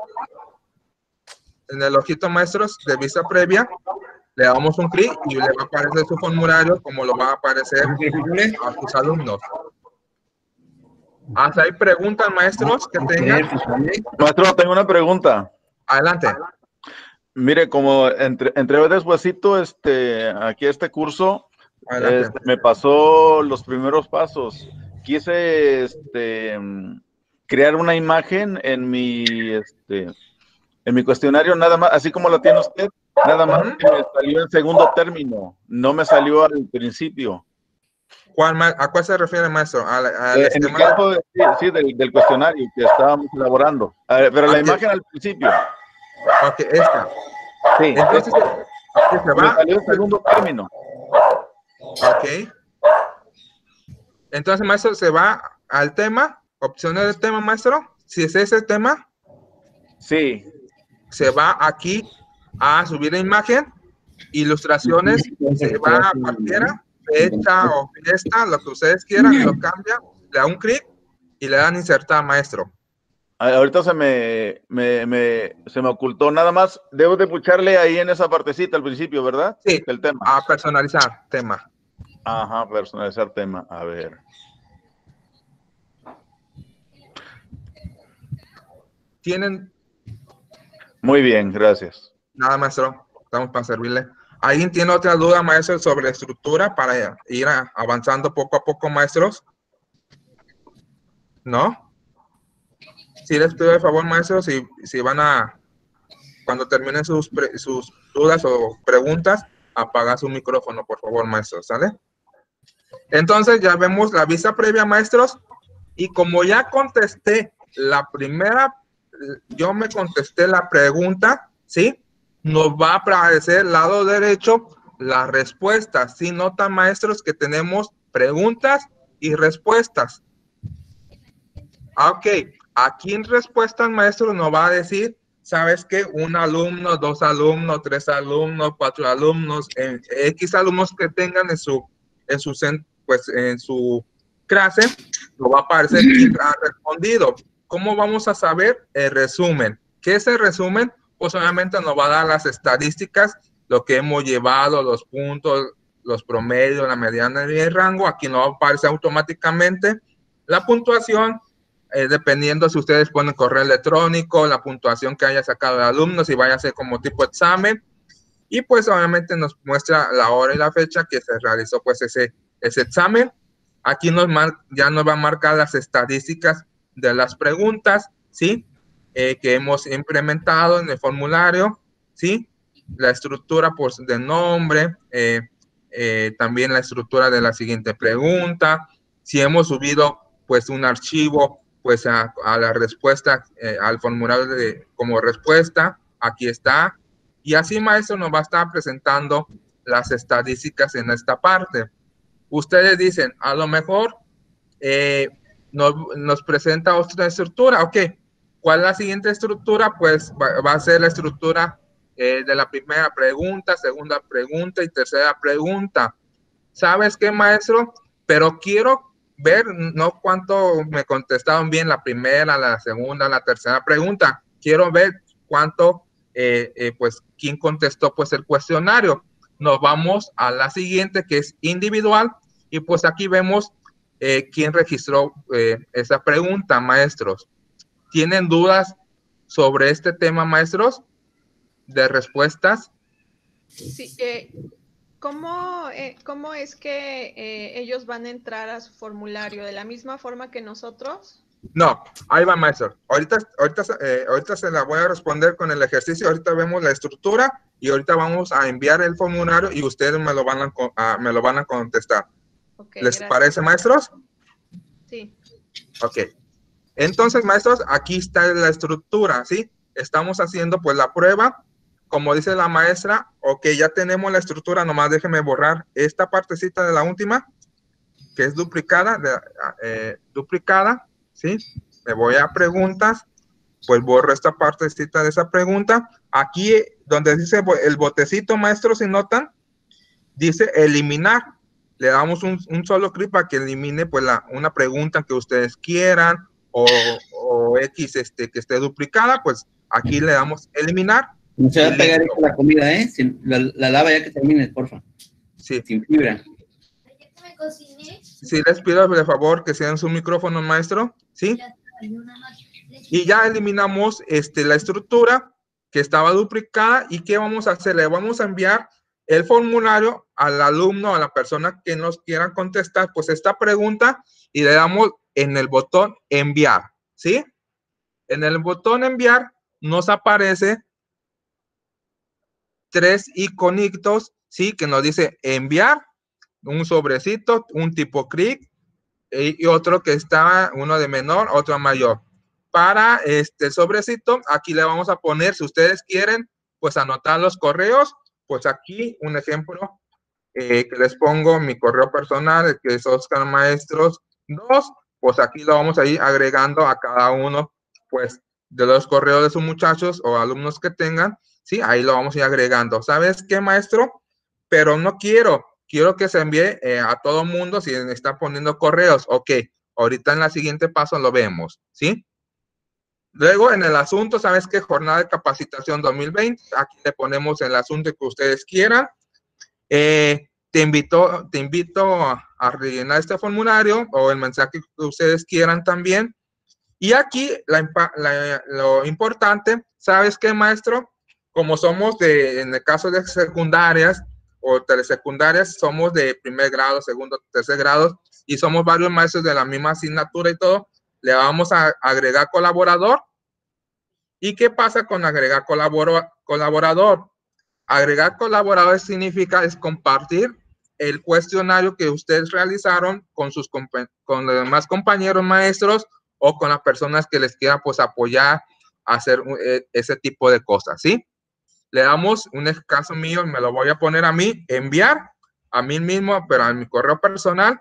maestros, de vista previa, le damos un clic y le va a aparecer su formulario como lo va a aparecer a sus alumnos. ¿Hasta ahí preguntas, maestros, que tengan? Maestro, tengo una pregunta. Adelante. Mire, como entré despuesito aquí a este curso, me pasó los primeros pasos. Quise crear una imagen en mi cuestionario, nada más, así como lo tiene usted, nada más que me salió en segundo término, no me salió al principio. ¿A cuál se refiere, maestro? En el caso del cuestionario que estábamos elaborando, pero la imagen al principio. Ok, esta. Sí. Entonces, se va. Me salió en segundo término. Ok. Entonces, maestro, se va al tema, opciones del tema, maestro. Si es ese tema. Sí. Se va aquí a subir la imagen, ilustraciones, se va a cualquiera, fecha o fiesta, lo que ustedes quieran, lo cambia, le da un clic y le dan insertar, maestro. Ahorita se me ocultó, nada más, debo de pucharle ahí en esa partecita al principio, ¿verdad? Sí, el tema. A personalizar tema. Ajá, personalizar tema, a ver. ¿Tienen? Muy bien, gracias. Nada, maestro, estamos para servirle. ¿Alguien tiene otra duda, maestro, sobre la estructura para ir avanzando poco a poco, maestros? ¿No? Sí, les pido de favor, maestros, si van cuando terminen sus dudas o preguntas, apagar su micrófono, por favor, maestros, ¿sale? Entonces, ya vemos la vista previa, maestros, y como ya contesté la primera, yo me contesté la pregunta, ¿sí? Nos va a aparecer lado derecho las respuestas. ¿Sí notan, maestros, que tenemos preguntas y respuestas? Ok, aquí en respuestas, maestros, nos va a decir sabes que un alumno, 2 alumnos, 3 alumnos, 4 alumnos, X alumnos que tengan en su clase, no va a aparecer quién ha respondido. ¿Cómo vamos a saber? El resumen. ¿Qué es el resumen? Pues obviamente nos va a dar las estadísticas, lo que hemos llevado, los puntos, los promedios, la mediana y el rango. Aquí nos va a aparecer automáticamente la puntuación, dependiendo si ustedes ponen correo electrónico, la puntuación que haya sacado el alumno, si vaya a ser como tipo examen. Y pues obviamente nos muestra la hora y la fecha que se realizó pues ese examen. Aquí ya nos va a marcar las estadísticas de las preguntas, ¿sí? Que hemos implementado en el formulario, ¿sí? La estructura pues, de nombre, también la estructura de la siguiente pregunta, si hemos subido pues un archivo pues a la respuesta, al formulario como respuesta, aquí está. Y así, maestro, nos va a estar presentando las estadísticas en esta parte. Ustedes dicen, a lo mejor nos presenta otra estructura. Ok, ¿cuál es la siguiente estructura? Pues va a ser la estructura de la primera pregunta, segunda pregunta y tercera pregunta. ¿Sabes qué, maestro? Pero quiero ver no cuánto me contestaron bien la primera, la segunda, la tercera pregunta. Quiero ver cuánto, pues, quién contestó pues el cuestionario. Nos vamos a la siguiente, que es individual, y pues aquí vemos quién registró esa pregunta, maestros. ¿Tienen dudas sobre este tema, maestros? ¿De respuestas? Sí, ¿cómo es que ellos van a entrar a su formulario? ¿De la misma forma que nosotros? No, ahí va, maestro. Ahorita se la voy a responder con el ejercicio. Ahorita vemos la estructura y ahorita vamos a enviar el formulario y ustedes me lo van a contestar. Okay, ¿Les gracias. parece, maestros? Sí. Ok. Entonces, maestros, aquí está la estructura, ¿sí? Estamos haciendo pues la prueba. Como dice la maestra, ok, ya tenemos la estructura, nomás déjenme borrar esta partecita de la última, que es duplicada, ¿sí? Me voy a preguntas, pues borro esta partecita de esa pregunta. Aquí, donde dice el botecito, maestro, si notan, dice eliminar. Le damos un solo clic para que elimine pues una pregunta que ustedes quieran o X que esté duplicada, pues aquí le damos eliminar. No se va a pegar la comida, ¿eh? La lava ya que termines, porfa. Sí. Sin fibra. Sí, les pido de favor que sean su micrófono, maestro, ¿sí? Y ya eliminamos la estructura que estaba duplicada. ¿Y qué vamos a hacer? Le vamos a enviar el formulario al alumno, a la persona que nos quiera contestar pues esta pregunta, y le damos en el botón enviar, ¿sí? En el botón enviar nos aparece 3 iconitos, ¿sí? Que nos dice enviar, un sobrecito, un tipo clic y otro que está, uno de menor, otro mayor. Para este sobrecito, aquí le vamos a poner, si ustedes quieren, pues anotar los correos, pues aquí un ejemplo que les pongo mi correo personal, que es Oscar Maestros 2, pues aquí lo vamos a ir agregando a cada uno, pues, de los correos de sus muchachos o alumnos que tengan, ¿sí? Ahí lo vamos a ir agregando. ¿Sabes qué, maestro? Pero no quiero que se envíe a todo mundo si están poniendo correos. Ok, ahorita en la siguiente paso lo vemos, ¿sí? Luego, en el asunto, ¿sabes qué? Jornada de capacitación 2020. Aquí le ponemos el asunto que ustedes quieran. Te invito a rellenar este formulario o el mensaje que ustedes quieran también. Y aquí lo importante, ¿sabes qué, maestro? Como somos en el caso de secundarias o telesecundarias, somos de primer grado, segundo, tercer grado, y somos varios maestros de la misma asignatura y todo, le vamos a agregar colaborador. ¿Y qué pasa con agregar colaborador? Agregar colaboradores significa es compartir el cuestionario que ustedes realizaron con los demás compañeros maestros o con las personas que les quieran pues apoyar a hacer ese tipo de cosas, ¿sí? Le damos un caso mío, me lo voy a poner a mí, enviar a mí mismo, pero a mi correo personal,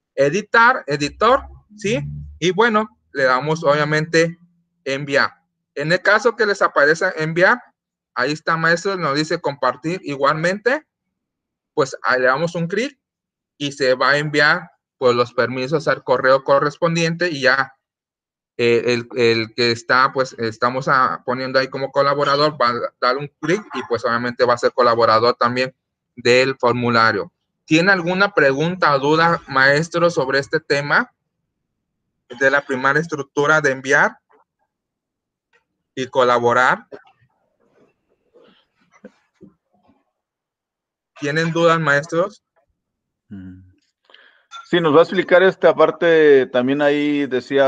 editor, ¿sí? Y bueno, le damos obviamente enviar. En el caso que les aparezca enviar, ahí está, maestros, nos dice compartir igualmente, pues ahí le damos un clic y se va a enviar pues los permisos al correo correspondiente y ya el que está, pues estamos poniendo ahí como colaborador, va a dar un clic y pues obviamente va a ser colaborador también del formulario. ¿Tiene alguna pregunta o duda, maestro, sobre este tema de la primera estructura de enviar y colaborar? ¿Tienen dudas, maestros? Sí, nos va a explicar aparte, también ahí decía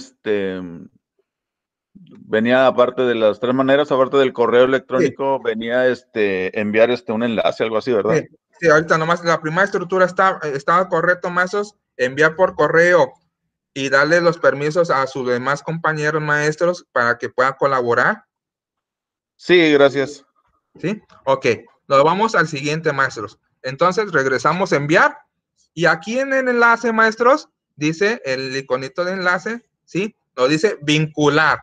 venía aparte de las 3 maneras, aparte del correo electrónico, sí. Venía enviar un enlace, algo así, ¿verdad? Sí, sí, ahorita nomás la primera estructura estaba correcto, maestros, enviar por correo y darle los permisos a sus demás compañeros maestros para que puedan colaborar. Sí, gracias. ¿Sí? Ok, nos vamos al siguiente, maestros. Entonces, regresamos a enviar y aquí en el enlace, maestros, dice el iconito de enlace, ¿sí? Nos dice vincular.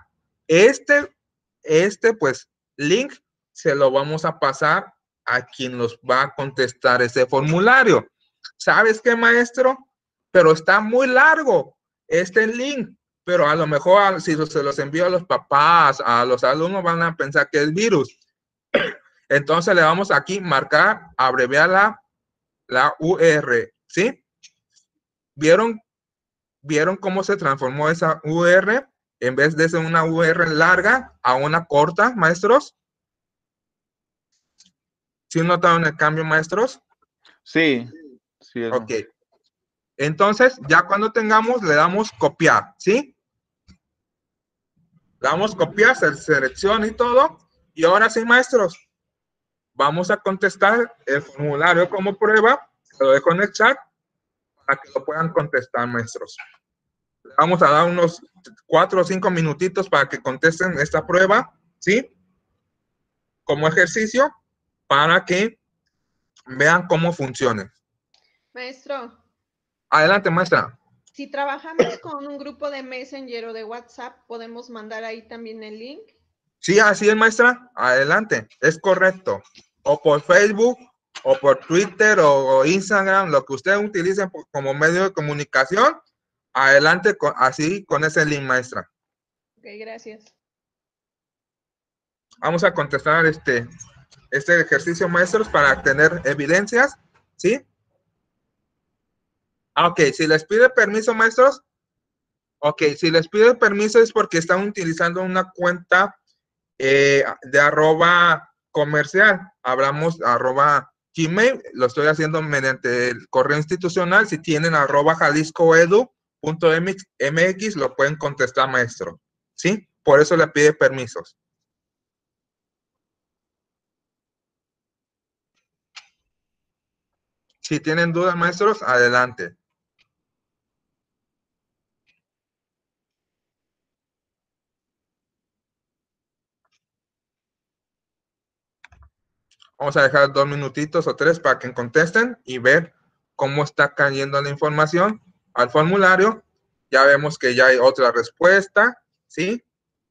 Pues, link se lo vamos a pasar a quien nos va a contestar ese formulario. ¿Sabes qué, maestro? Pero está muy largo este link, pero a lo mejor si se los envío a los papás, a los alumnos van a pensar que es virus. Entonces le vamos aquí marcar, abreviar la URL, ¿sí? ¿Vieron cómo se transformó esa URL? En vez de ser una URL larga a una corta, maestros. ¿Sí notaron el cambio, maestros? Sí. Sí. Ok. Entonces, ya cuando tengamos, le damos copiar, ¿sí? Le damos copiar, se selecciona y todo. Y ahora sí, maestros, vamos a contestar el formulario como prueba. Lo dejo en el chat para que lo puedan contestar, maestros. Le vamos a dar unos 4 o 5 minutitos para que contesten esta prueba, ¿sí? Como ejercicio, para que vean cómo funciona. Maestro. Adelante, maestra. Si trabajamos con un grupo de Messenger o de WhatsApp, ¿podemos mandar ahí también el link? Sí, así es, maestra. Adelante, es correcto. O por Facebook, o por Twitter, o Instagram, lo que ustedes utilicen como medio de comunicación. Adelante, así con ese link, maestra. Ok, gracias. Vamos a contestar este ejercicio, maestros, para tener evidencias, ¿sí? Ok, si les pide permiso, maestros. Ok, si les pide permiso es porque están utilizando una cuenta de @comercial. Hablamos @Gmail. Lo estoy haciendo mediante el correo institucional. Si tienen @jaliscoedu.mx, lo pueden contestar, maestro. ¿Sí? Por eso le pide permisos. Si tienen dudas, maestros, adelante. Vamos a dejar 2 minutitos o 3 para que contesten y ver cómo está cayendo la información al formulario. Ya vemos que ya hay otra respuesta, ¿sí?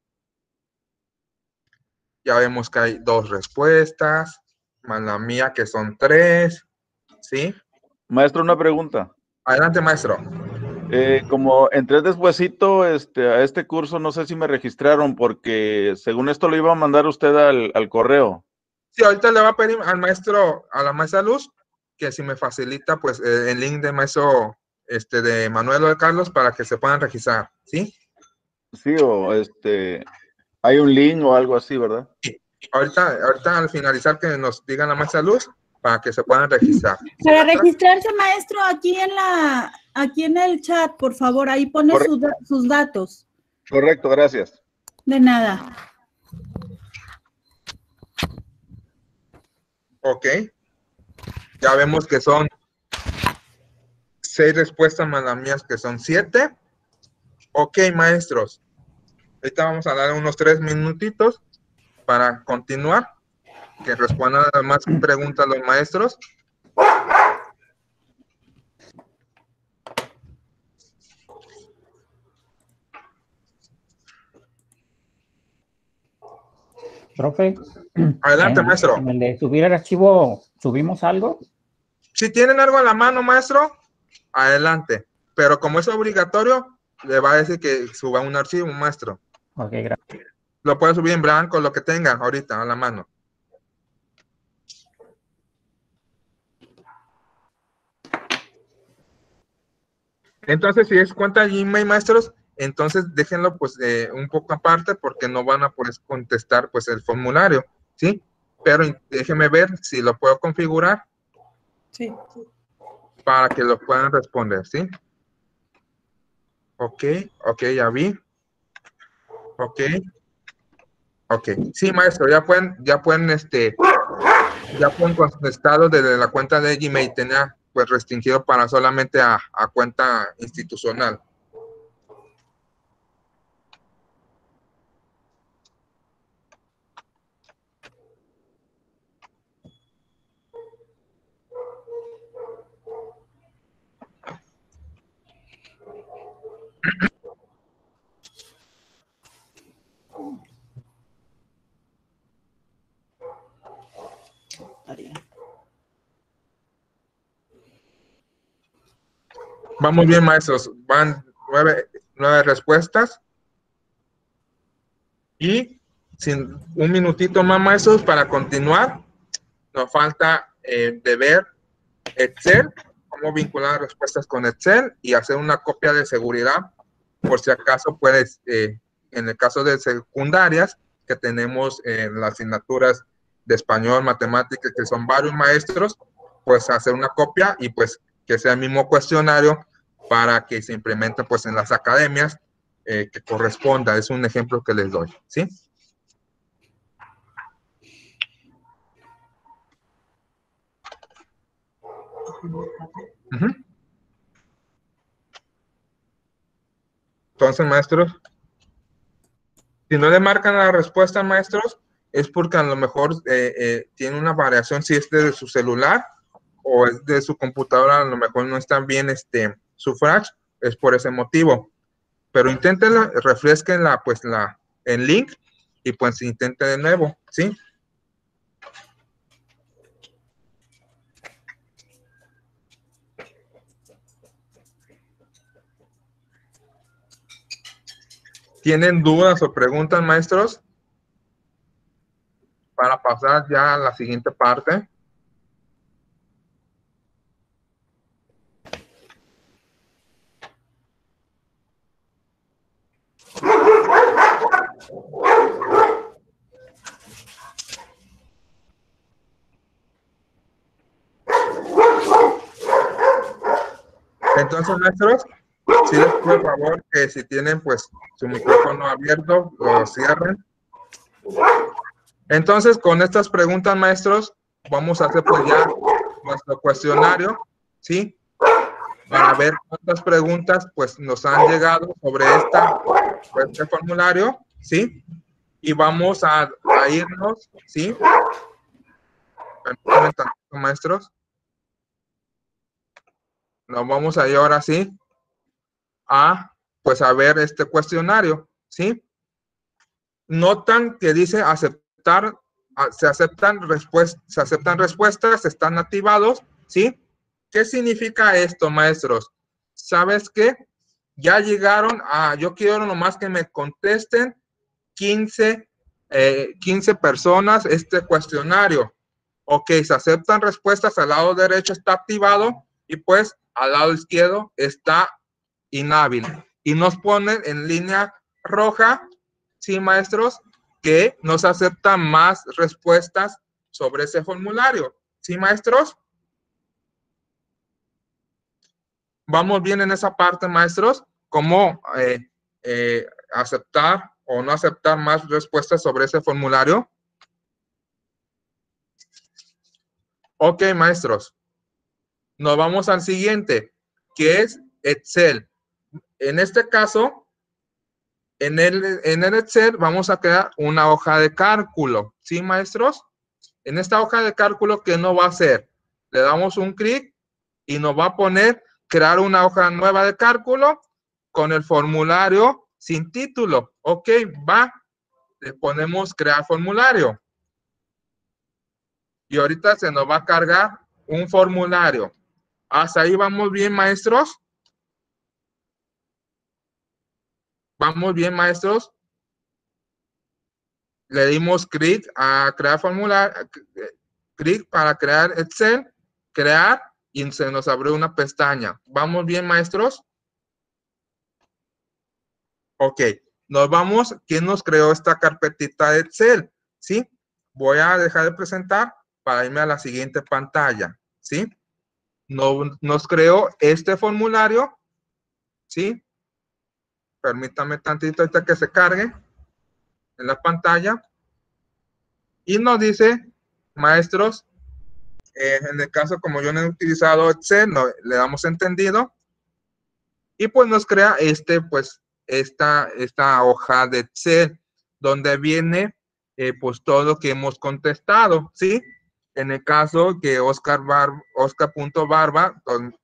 Ya vemos que hay 2 respuestas, más la mía que son 3, ¿sí? Maestro, una pregunta. Adelante, maestro. Como entré despuesito a este curso, no sé si me registraron, porque según esto lo iba a mandar usted al correo. Sí, ahorita le va a pedir al maestro, a la maestra Luz, que si me facilita, pues, el link de maestro, de Manuel o de Carlos, para que se puedan registrar, ¿sí? Sí, o hay un link o algo así, ¿verdad? Sí. Ahorita al finalizar que nos digan la maestra Luz, para que se puedan registrar. Para registrarse, maestro, aquí en el chat, por favor, ahí pone sus datos. Correcto, gracias. De nada. Ok. Ya vemos que son 6 respuestas más las mías, que son 7. Ok, maestros. Ahorita vamos a dar unos 3 minutitos para continuar, que respondan a las más preguntas los maestros. Profe. Adelante, maestro. En el de subir el archivo, ¿subimos algo? Si tienen algo a la mano, maestro, adelante. Pero como es obligatorio, le va a decir que suba un archivo, maestro. Ok, gracias. Lo puede subir en blanco, lo que tengan ahorita a la mano. Entonces, si es cuenta Gmail, maestros, entonces déjenlo pues un poco aparte porque no van a poder contestar pues el formulario, ¿sí? Pero déjenme ver si lo puedo configurar. Sí. Para que lo puedan responder, ¿sí? Ok, ya vi. Ok. Sí, maestro, ya pueden contestarlo desde la cuenta de Gmail. Tenía pues restringido para solamente a cuenta institucional. Vamos bien, maestros. Van 9 respuestas. Y sin un minutito más, maestros, para continuar, nos falta de ver Excel, cómo vincular respuestas con Excel y hacer una copia de seguridad, por si acaso puedes, en el caso de secundarias, que tenemos las asignaturas de español, matemáticas, que son varios maestros, pues hacer una copia y pues que sea el mismo cuestionario para que se implemente pues en las academias que corresponda. Es un ejemplo que les doy, ¿sí? Entonces, maestros, si no le marcan la respuesta, maestros, es porque a lo mejor tiene una variación, si es de su celular o es de su computadora, a lo mejor no está bien su flash, es por ese motivo. Pero inténtenla, refresquenla, pues el link y pues intente de nuevo, ¿sí? ¿Tienen dudas o preguntas, maestros? Para pasar ya a la siguiente parte. Entonces, maestros, si les pido por favor que si tienen pues su micrófono abierto, lo cierren. Entonces, con estas preguntas, maestros, vamos a hacer pues ya nuestro cuestionario, ¿sí? Para ver cuántas preguntas pues nos han llegado sobre este formulario, ¿sí? Y vamos a irnos, ¿sí? Permítanme tantito, maestros. Nos vamos a ir ahora sí pues a ver este cuestionario, ¿sí? Notan que dice aceptar, se aceptan respuestas, están activados, ¿sí? ¿Qué significa esto, maestros? ¿Sabes qué? Ya llegaron yo quiero nomás que me contesten 15 personas este cuestionario. Ok, se aceptan respuestas, al lado derecho está activado y pues al lado izquierdo está inhábil. Y nos ponen en línea roja, sí, maestros, que nos aceptan más respuestas sobre ese formulario. ¿Sí, maestros? Vamos bien en esa parte, maestros, cómo aceptar o no aceptar más respuestas sobre ese formulario. Ok, maestros. Nos vamos al siguiente, que es Excel. En este caso, en el Excel vamos a crear una hoja de cálculo. ¿Sí, maestros? En esta hoja de cálculo, ¿qué nos va a hacer? Le damos un clic y nos va a poner crear una hoja nueva de cálculo con el formulario sin título. Ok, va. le ponemos crear formulario. Y ahorita se nos va a cargar un formulario. ¿Hasta ahí vamos bien, maestros? ¿Vamos bien, maestros? Le dimos clic a crear formulario, clic para crear Excel, crear, y se nos abrió una pestaña. ¿Vamos bien, maestros? Ok, nos vamos. ¿Quién nos creó esta carpetita de Excel? ¿Sí? Voy a dejar de presentar para irme a la siguiente pantalla. ¿Sí? Nos creó este formulario. ¿Sí? Permítame tantito ahorita que se cargue en la pantalla. Y nos dice, maestros, en el caso como yo no he utilizado Excel, no, le damos entendido. Y pues nos crea esta hoja de Excel, donde viene pues todo lo que hemos contestado, ¿sí? En el caso que Oscar.barba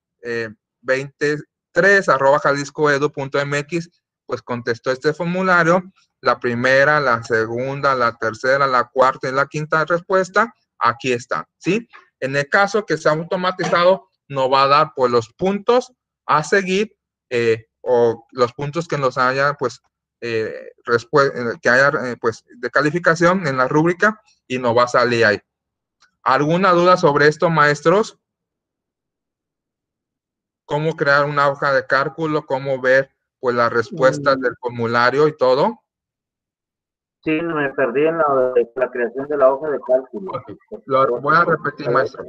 23@jaliscoedu.mx, pues contestó este formulario, la primera, la segunda, la tercera, la cuarta y la quinta respuesta, aquí está, ¿sí? En el caso que sea automatizado, nos va a dar pues los puntos a seguir, o los puntos que nos haya pues que haya pues de calificación en la rúbrica, y nos va a salir ahí. ¿Alguna duda sobre esto, maestros? ¿Cómo crear una hoja de cálculo? ¿Cómo ver pues las respuestas del formulario y todo? Sí, me perdí en la creación de la hoja de cálculo. Okay. Lo voy a repetir, maestro.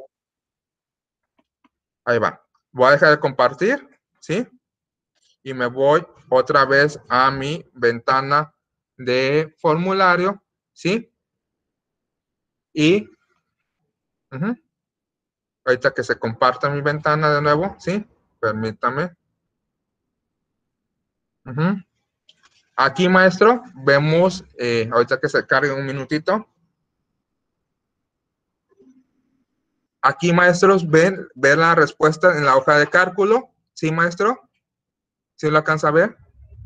Ahí va. Voy a dejar de compartir, ¿sí? Y me voy otra vez a mi ventana de formulario, ¿sí? Y ahorita que se comparta mi ventana de nuevo, ¿sí? Permítame. Aquí, maestro, vemos, ahorita que se cargue un minutito. Aquí, maestros, ven la respuesta en la hoja de cálculo. ¿Sí, maestro? ¿Sí lo alcanza a ver?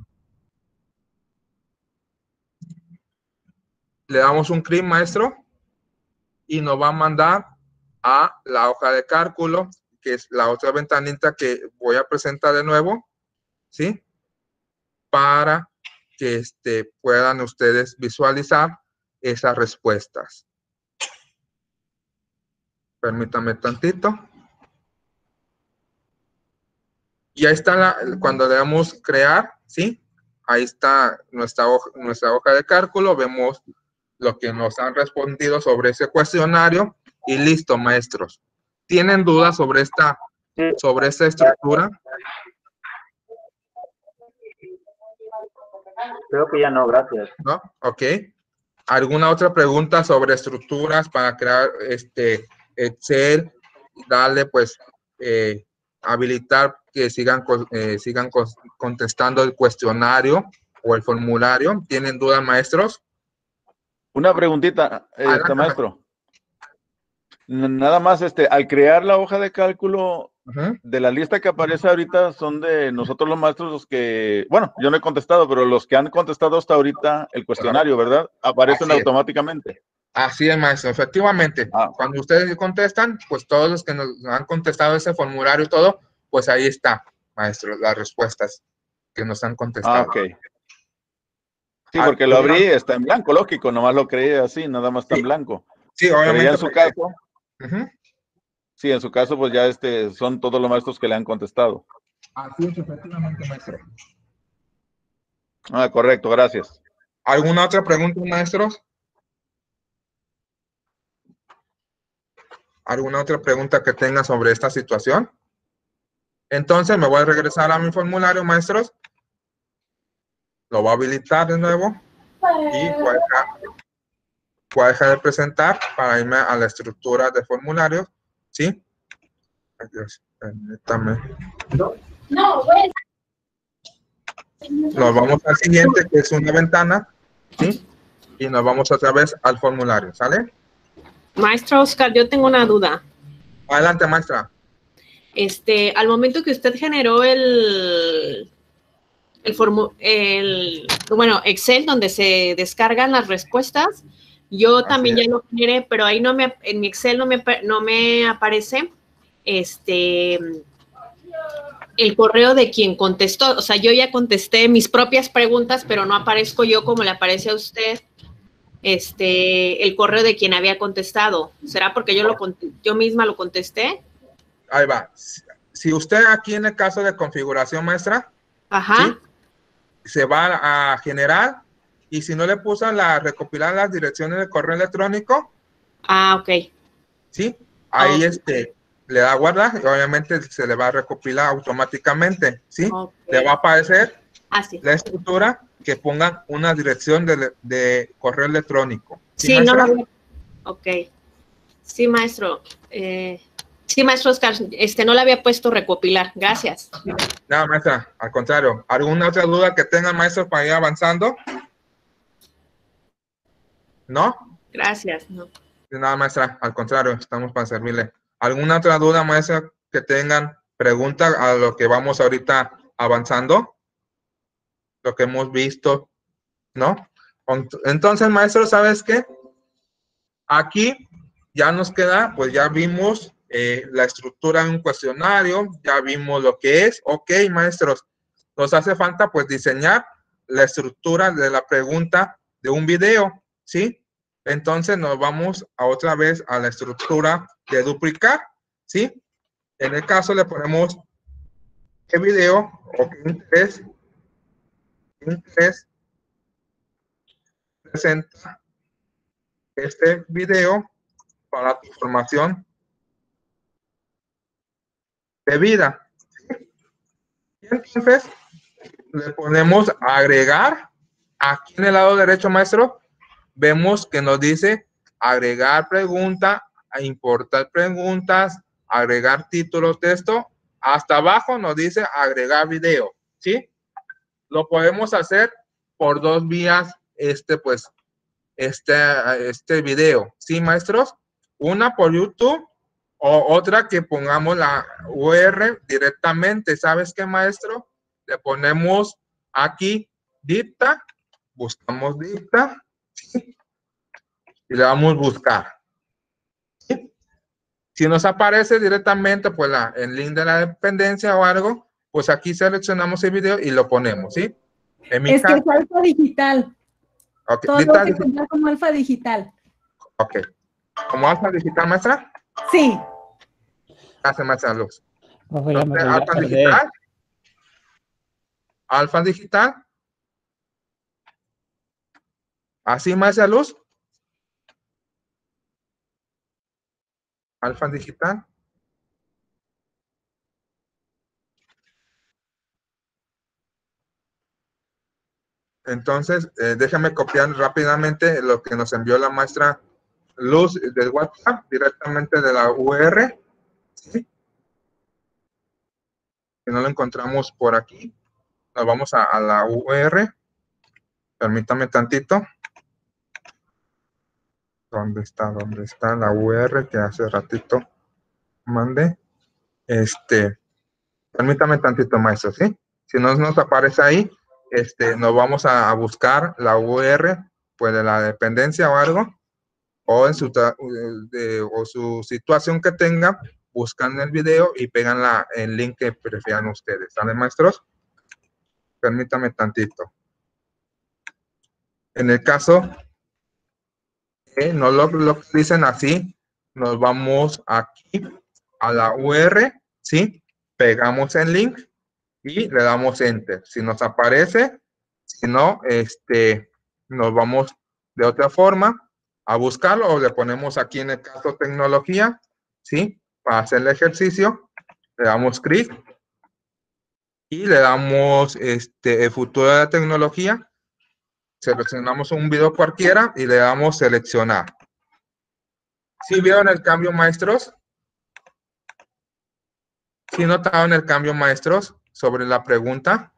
Le damos un clic, maestro, y nos va a mandar a la hoja de cálculo, que es la otra ventanita que voy a presentar de nuevo, ¿sí? Para que puedan ustedes visualizar esas respuestas. Permítame tantito. Y ahí está, cuando le damos crear, ¿sí? Ahí está nuestra hoja de cálculo. Vemos lo que nos han respondido sobre ese cuestionario. Y listo, maestros. ¿Tienen dudas sobre esta estructura? Creo que ya no, gracias. ¿No? Ok. ¿Alguna otra pregunta sobre estructuras para crear Excel? Darle, pues, habilitar que sigan contestando el cuestionario o el formulario. ¿Tienen dudas, maestros? Una preguntita, maestro. Nada más, al crear la hoja de cálculo, de la lista que aparece ahorita son de nosotros los maestros los que, bueno, yo no he contestado, pero los que han contestado hasta ahorita el cuestionario, ¿verdad? Aparecen automáticamente. Así es, maestro, efectivamente. Cuando ustedes contestan, pues todos los que nos han contestado ese formulario y todo, pues ahí está, maestro, las respuestas que nos han contestado. Ok. Sí, porque lo abrí, está en blanco, lógico, nomás lo creí así, nada más está en blanco. Sí, obviamente. Pero ya en su caso, sí, en su caso, pues ya son todos los maestros que le han contestado. Así es, efectivamente, maestro. Correcto, gracias. ¿Alguna otra pregunta, maestros? ¿Alguna otra pregunta que tenga sobre esta situación? Entonces me voy a regresar a mi formulario, maestros. Lo voy a habilitar de nuevo. Y voy a dejar de presentar para irme a la estructura de formulario. ¿Sí? Adiós, permítame. No, bueno. Nos vamos al siguiente, que es una ventana. ¿Sí? Y nos vamos otra vez al formulario. ¿Sale? Maestra Oscar, yo tengo una duda. Adelante, maestra. Al momento que usted generó el bueno, Excel, donde se descargan las respuestas. Yo también ya lo generé, pero ahí en mi Excel no me aparece el correo de quien contestó. O sea, yo ya contesté mis propias preguntas, pero no aparezco yo como le aparece a usted el correo de quien había contestado. ¿Será porque yo misma lo contesté? Ahí va. Si usted aquí en el caso de configuración, maestra, ajá, ¿sí? Se va a generar, y si no le puso recopilar las direcciones de correo electrónico. Ah, ok. Sí, ahí le da a guardar y obviamente se le va a recopilar automáticamente, ¿sí? Okay. Le va a aparecer la estructura que pongan una dirección de correo electrónico. Sí, no lo... Ok. Sí, maestro. Sí, maestro Oscar, no le había puesto recopilar. Gracias. No, maestra, al contrario. ¿Alguna otra duda que tengan, maestros, para ir avanzando? ¿No? Gracias. No. Nada, maestra, al contrario, estamos para servirle. ¿Alguna otra duda, maestra, que tengan? Pregunta a lo que vamos ahorita avanzando. Lo que hemos visto, ¿no? Entonces, maestro, ¿sabes qué? Aquí ya nos queda, pues ya vimos la estructura de un cuestionario, ya vimos lo que es. Ok, maestros, nos hace falta pues diseñar la estructura de la pregunta de un video, ¿sí? Entonces nos vamos otra vez a la estructura de duplicar, ¿sí? En el caso le ponemos qué video o qué interés presenta este video para tu formación de vida. Y entonces le ponemos agregar. Aquí en el lado derecho, maestro, vemos que nos dice agregar pregunta, importar preguntas, agregar título, texto. Hasta abajo nos dice agregar video, ¿sí? Lo podemos hacer por dos vías, este video, ¿sí, maestros? Una por YouTube o otra que pongamos la URL directamente. ¿Sabes qué, maestro? Le ponemos aquí dicta, buscamos dicta, ¿sí? Y le damos buscar. ¿Sí? Si nos aparece directamente pues el link de la dependencia o algo, pues aquí seleccionamos el video y lo ponemos, ¿sí? En mi caso, que es Alfa Digital. Okay. Todo lo que cuenta como Alfa Digital. Ok. ¿Como Alfa Digital, maestra? Sí. Gracias, maestra Luz. Entonces, Alfa Digital. Alfa Digital. ¿Así, maestra Luz? Alfa Digital. Entonces, déjame copiar rápidamente lo que nos envió la maestra Luz del WhatsApp, directamente de la URL. ¿Sí? Si no lo encontramos por aquí, nos vamos a la URL. Permítame tantito. ¿Dónde está la URL que hace ratito mandé? Permítame tantito, maestro, ¿sí? Si no nos aparece ahí, nos vamos a buscar la URL, pues de la dependencia o algo, o en su situación que tenga, buscan el video y pegan el link que prefieran ustedes. ¿Sale, maestros? Permítame tantito. En el caso que no lo dicen así, nos vamos aquí a la URL, ¿sí? Pegamos el link y le damos enter. Si nos aparece, si no, nos vamos de otra forma a buscarlo, o le ponemos aquí en el caso tecnología, ¿sí? Para hacer el ejercicio, le damos clic y le damos el futuro de la tecnología. Seleccionamos un video cualquiera y le damos seleccionar. ¿Sí vieron el cambio, maestros? ¿Sí notaron el cambio, maestros, sobre la pregunta?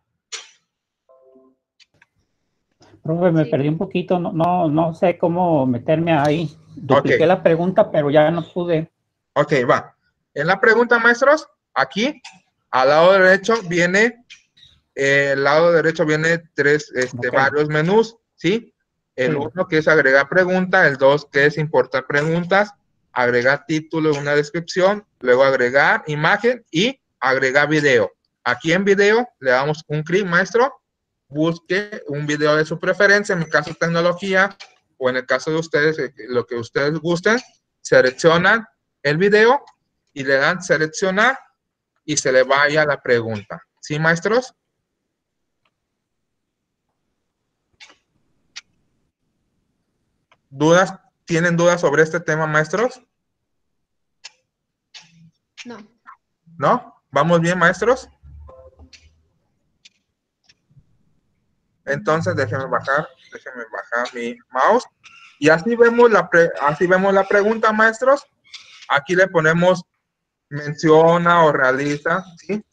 Profe, me perdí un poquito, no sé cómo meterme ahí. Dupliqué la pregunta, pero ya no pude. Ok, va. En la pregunta, maestros, aquí, al lado derecho, viene el lado derecho viene varios menús, ¿sí? El 1 que es agregar pregunta, el 2 que es importar preguntas, agregar título, una descripción, luego agregar imagen y agregar video. Aquí en video le damos un clic, maestro, busque un video de su preferencia, en mi caso tecnología, o en el caso de ustedes, lo que ustedes gusten, seleccionan el video y le dan seleccionar y se le vaya la pregunta. ¿Sí, maestros? ¿Dudas? ¿Tienen dudas sobre este tema, maestros? No. ¿No? ¿Vamos bien, maestros? Entonces, déjenme bajar mi mouse. Y así vemos la pregunta, maestros. Aquí le ponemos menciona o realiza, ¿sí?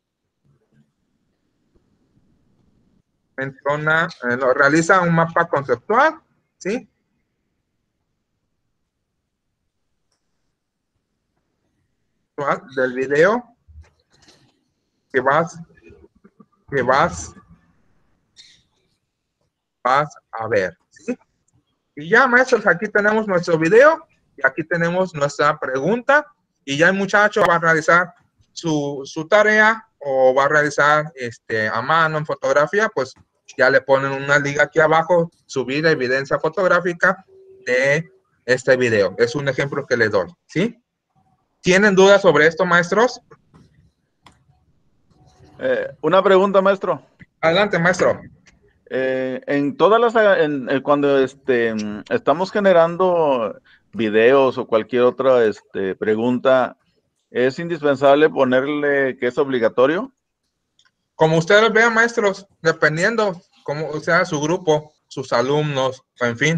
Menciona, realiza un mapa conceptual, ¿sí? Del video que vas a ver, ¿sí? Y ya, maestros, aquí tenemos nuestro video y aquí tenemos nuestra pregunta y ya el muchacho va a realizar su tarea o va a realizar a mano en fotografía, pues ya le ponen una liga aquí abajo, subir evidencia fotográfica de este video. Es un ejemplo que le doy, ¿sí? ¿Tienen dudas sobre esto, maestros? Una pregunta, maestro. Adelante, maestro. En todas cuando estamos generando videos o cualquier otra pregunta, ¿es indispensable ponerle que es obligatorio? Como ustedes vean, maestros, dependiendo cómo sea su grupo, sus alumnos, en fin.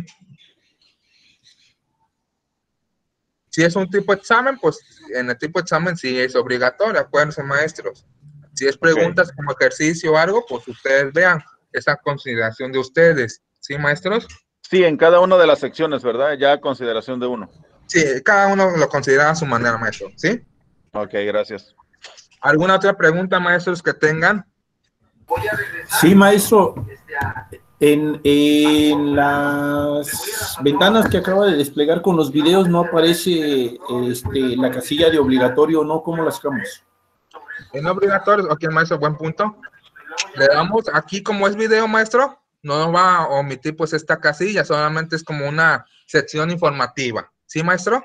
Si es un tipo de examen, pues en el tipo de examen sí es obligatorio, acuérdense, maestros. Si es preguntas como ejercicio o algo, pues ustedes vean esa consideración de ustedes. ¿Sí, maestros? Sí, en cada una de las secciones, ¿verdad? Ya a consideración de uno. Sí, cada uno lo considera a su manera, maestro. ¿Sí? Ok, gracias. ¿Alguna otra pregunta, maestros, que tengan? Sí, maestro. En las ventanas que acaba de desplegar con los videos no aparece la casilla de obligatorio, ¿no? ¿Cómo la sacamos? En obligatorio, ok, maestro, buen punto. Le damos aquí, como es video, maestro, no nos va a omitir pues esta casilla, solamente es como una sección informativa. ¿Sí, maestro?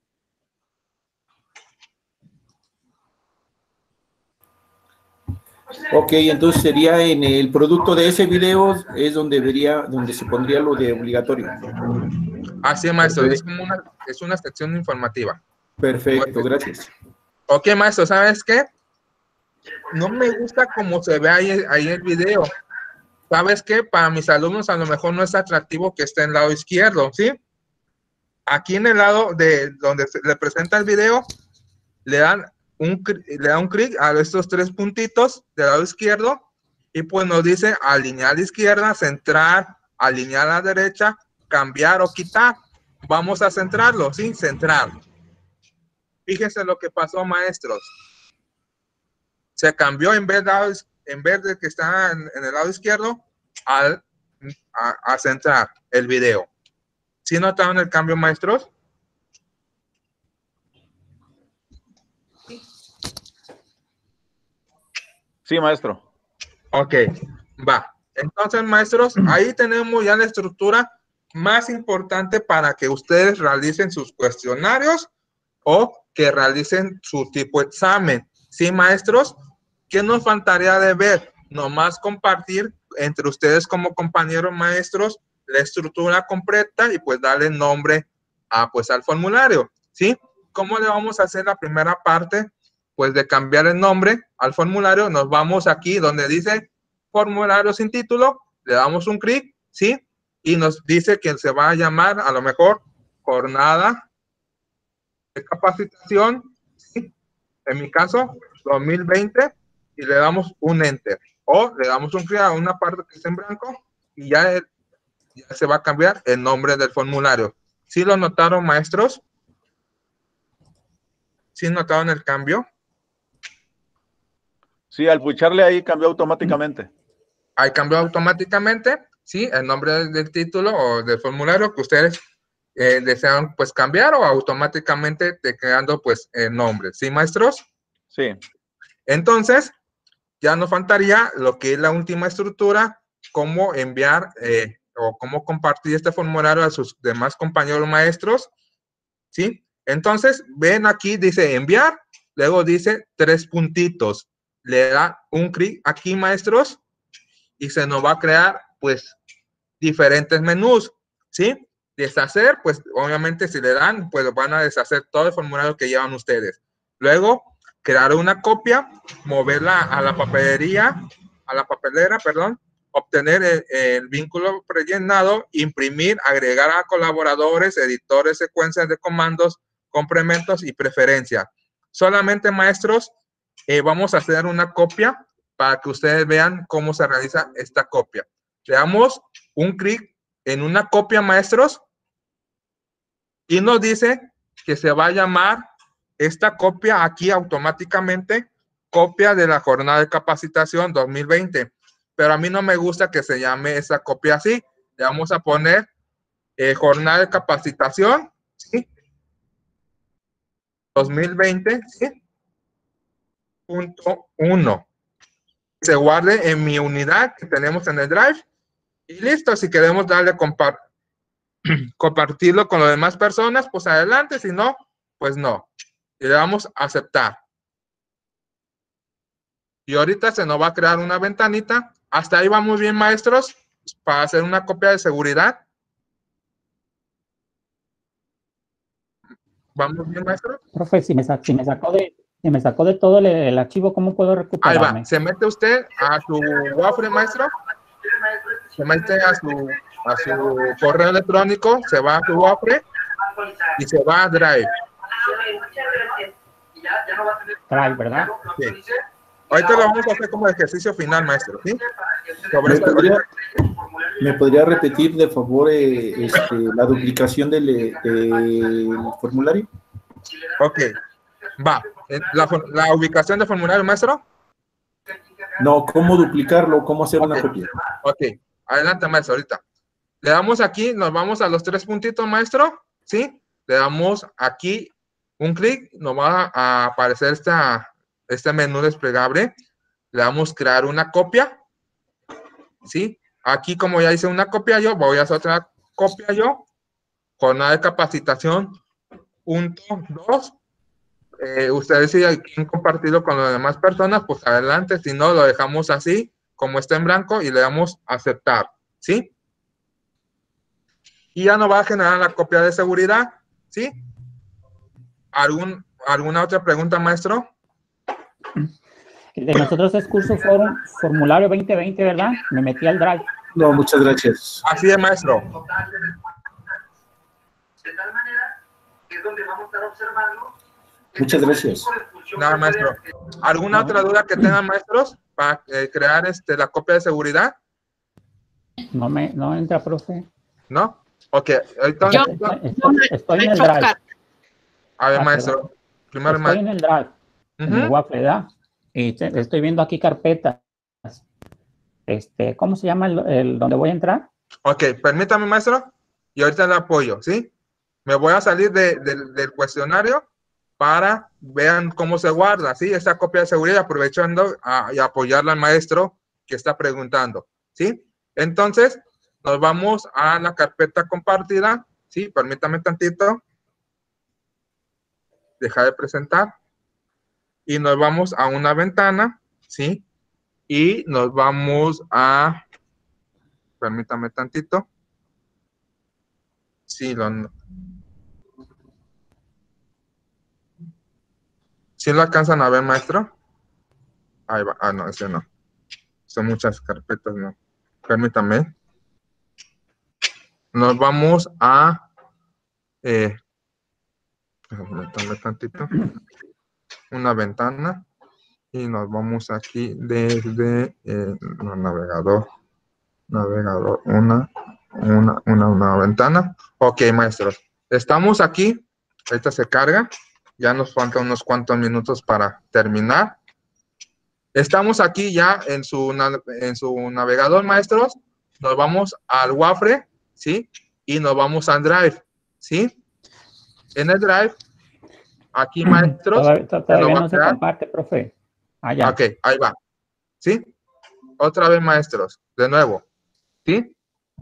Ok, entonces sería en el producto de ese video es donde se pondría lo de obligatorio. Así es, maestro, es una sección informativa. Perfecto, gracias. Ok, maestro, ¿sabes qué? No me gusta cómo se ve ahí el video. ¿Sabes qué? Para mis alumnos a lo mejor no es atractivo que esté en el lado izquierdo, ¿sí? Aquí en el lado de donde se le presenta el video, le dan un clic a estos 3 puntitos del lado izquierdo y pues nos dice alinear a la izquierda, centrar, alinear a la derecha, cambiar o quitar. Vamos a centrarlo, ¿sí? Centrar. Fíjense lo que pasó, maestros. Se cambió en vez de que está en el lado izquierdo a centrar el video. ¿Sí notaron el cambio, maestros? Sí, maestro. Ok, va. Entonces, maestros, ahí tenemos ya la estructura más importante para que ustedes realicen sus cuestionarios o que realicen su tipo de examen. ¿Sí, maestros? ¿Qué nos faltaría de ver? Nomás compartir entre ustedes como compañeros maestros la estructura completa y pues darle nombre al formulario, ¿sí? ¿Cómo le vamos a hacer la primera parte? Pues de cambiar el nombre al formulario, nos vamos aquí donde dice formulario sin título, le damos un clic, ¿sí? Y nos dice que se va a llamar a lo mejor jornada de capacitación, ¿sí? En mi caso, 2020, y le damos un enter. O le damos un clic a una parte que está en blanco y ya se va a cambiar el nombre del formulario. ¿Sí lo notaron, maestros? ¿Sí notaron el cambio? Sí, al pucharle ahí cambió automáticamente. Ahí cambió automáticamente, sí, el nombre del título o del formulario que ustedes desean pues cambiar, o automáticamente te quedando pues el nombre, ¿sí, maestros? Sí. Entonces, ya nos faltaría lo que es la última estructura, cómo enviar o cómo compartir este formulario a sus demás compañeros maestros, ¿sí? Entonces, ven aquí, dice enviar, luego dice 3 puntitos. Le da un clic aquí, maestros, y se nos va a crear, pues, diferentes menús, ¿sí? Deshacer, pues, obviamente, si le dan, pues, van a deshacer todo el formulario que llevan ustedes. Luego, crear una copia, moverla a la papelera, perdón, obtener el vínculo prellenado, imprimir, agregar a colaboradores, editores, secuencias de comandos, complementos y preferencias. Solamente, maestros, vamos a hacer una copia para que ustedes vean cómo se realiza esta copia. Le damos un clic en una copia, maestros, y nos dice que se va a llamar esta copia aquí automáticamente copia de la jornada de capacitación 2020. Pero a mí no me gusta que se llame esa copia así. Le vamos a poner jornada de capacitación, ¿sí? 2020, ¿sí? Punto 1. Se guarde en mi unidad que tenemos en el Drive. Y listo, si queremos darle compartirlo con las demás personas, pues adelante, si no, pues no. Y le damos a aceptar. Y ahorita se nos va a crear una ventanita. Hasta ahí vamos bien, maestros, para hacer una copia de seguridad. ¿Vamos bien, maestro? Profe, si me sacó de todo el archivo, ¿cómo puedo recuperarme? Ahí va. Se mete usted a su Wafre, maestro. Se mete a su correo electrónico, se va a su Wafre y se va a Drive. Drive, ¿verdad? Sí. Ahorita lo vamos a hacer como ejercicio final, maestro, ¿sí? ¿Me podría repetir, de favor, la duplicación del formulario? Ok. Va. ¿La ubicación del formulario, maestro? No, ¿cómo duplicarlo? ¿Cómo hacer una copia? Ok. Adelante, maestro, ahorita. Le damos aquí, nos vamos a los 3 puntitos, maestro, ¿sí? Le damos aquí un clic, nos va a aparecer este menú desplegable. Le damos crear una copia, ¿sí? Aquí, como ya hice una copia yo, voy a hacer otra copia yo. Jornada de capacitación, punto 2. Ustedes si quieren compartirlo con las demás personas, pues adelante. Si no, lo dejamos así, como está en blanco, y le damos aceptar, ¿sí? Y ya nos va a generar la copia de seguridad, ¿sí? ¿Alguna otra pregunta, maestro? De nosotros es curso formulario 2020, ¿verdad? Me metí al Drive. No, muchas gracias. Así es, maestro. De tal manera que es donde vamos a estar observando. Muchas gracias. Nada, maestro. ¿Alguna otra duda que tengan, maestros, para crear la copia de seguridad? No entra, profe. ¿No? Ok. Entonces, estoy en el Drive. A ver, maestro. Primero, estoy en el Drive. En el Wafle, ¿verdad? Y estoy viendo aquí carpetas. ¿Cómo se llama el donde voy a entrar? Ok, permítame, maestro, y ahorita le apoyo, ¿sí? Me voy a salir del cuestionario para vean cómo se guarda, ¿sí? Esta copia de seguridad, aprovechando y apoyarle al maestro que está preguntando, ¿sí? Entonces, nos vamos a la carpeta compartida, ¿sí? Permítame tantito. Deja de presentar. Y nos vamos a una ventana, ¿sí? Y nos vamos a... Permítame tantito. Sí, ¿sí lo alcanzan a ver, maestro? Ahí va. Ah, no, ese no. Son muchas carpetas, no. Permítame. Nos vamos a... permítame tantito. Una ventana. Y nos vamos aquí desde el navegador. Una ventana. Ok, maestros. Estamos aquí. Ahorita se carga. Ya nos faltan unos cuantos minutos para terminar. Estamos aquí ya en su navegador, maestros. Nos vamos al Wafre, ¿sí? Y nos vamos al Drive, ¿sí? En el Drive, aquí, maestros. Todavía no se comparte, profe. Ya. Ok, ahí va. ¿Sí? Otra vez, maestros. De nuevo. ¿Sí?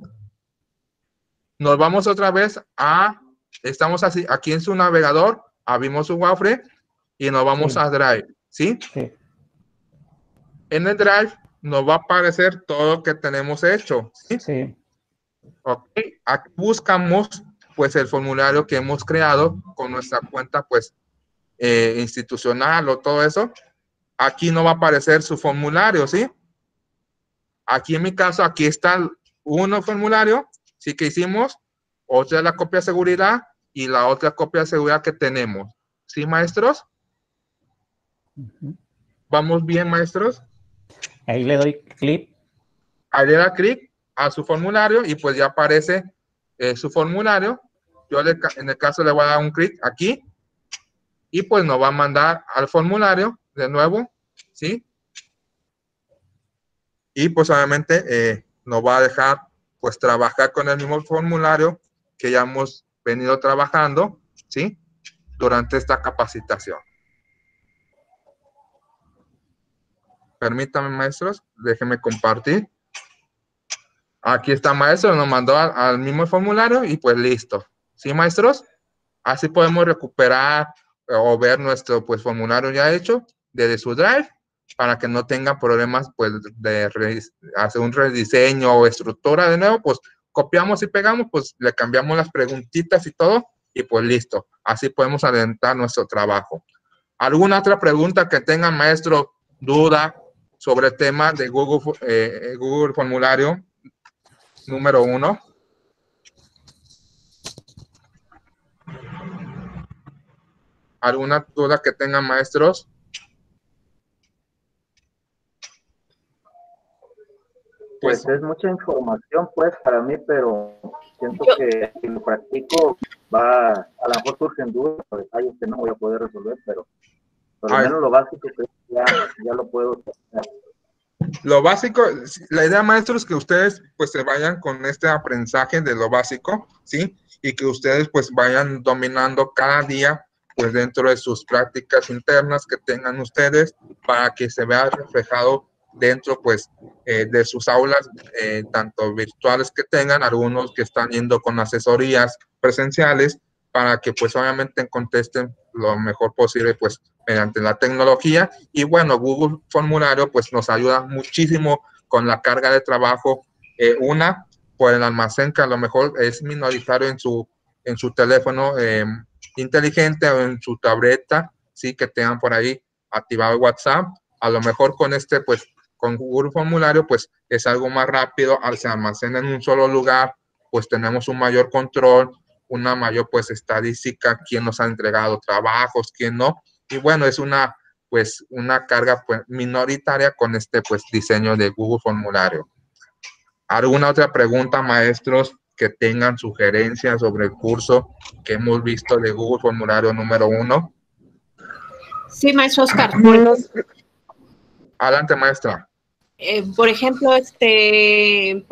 Nos vamos otra vez estamos así, aquí en su navegador, abrimos su Wafre y nos vamos a Drive, ¿sí? Sí. En el Drive nos va a aparecer todo lo que tenemos hecho, ¿sí? Sí. Ok, aquí buscamos, pues, el formulario que hemos creado con nuestra cuenta, pues, institucional o todo eso. Aquí no va a aparecer su formulario, ¿sí? Aquí en mi caso, aquí está uno formulario, sí, que hicimos, otra es la copia de seguridad y la otra copia de seguridad que tenemos. ¿Sí, maestros? ¿Vamos bien, maestros? Ahí le doy clic. Ahí le da clic a su formulario y pues ya aparece su formulario. Yo en el caso le voy a dar un clic aquí y pues nos va a mandar al formulario de nuevo, ¿sí? Y pues obviamente nos va a dejar pues trabajar con el mismo formulario que ya hemos venido trabajando, ¿sí? Durante esta capacitación. Permítanme, maestros, déjenme compartir. Aquí está, maestro, nos mandó al mismo formulario y pues listo. ¿Sí, maestros? Así podemos recuperar o ver nuestro pues formulario ya hecho desde su Drive para que no tengan problemas pues de hacer un rediseño o estructura de nuevo, pues copiamos y pegamos, pues le cambiamos las preguntitas y todo y pues listo. Así podemos adelantar nuestro trabajo. ¿Alguna otra pregunta que tengan, maestro, duda sobre el tema de Google Formulario número 1? ¿Alguna duda que tengan, maestros? Pues es mucha información, pues, para mí, pero siento que si lo practico, a lo mejor surgen dudas o detalles que no voy a poder resolver, pero por lo menos lo básico que ya lo puedo hacer. Lo básico, la idea, maestros, es que ustedes pues se vayan con este aprendizaje de lo básico, ¿sí? Y que ustedes pues vayan dominando cada día pues dentro de sus prácticas internas que tengan ustedes para que se vea reflejado dentro pues de sus aulas, tanto virtuales que tengan, algunos que están yendo con asesorías presenciales para que pues obviamente contesten lo mejor posible pues mediante la tecnología. Y bueno, Google Formulario pues nos ayuda muchísimo con la carga de trabajo, por el almacén que a lo mejor es minoritario en su teléfono inteligente o en su tableta, sí, que tengan por ahí activado WhatsApp. A lo mejor con pues con Google Formulario pues es algo más rápido, al se almacena en un solo lugar, pues tenemos un mayor control, una mayor pues estadística, quién nos ha entregado trabajos, quién no, y bueno, es una carga pues minoritaria con pues diseño de Google Formulario. ¿Alguna otra pregunta, maestros, que tengan sugerencias sobre el curso que hemos visto de Google Formulario número 1? Sí, maestro Oscar. Adelante, maestra. Por ejemplo, ¿en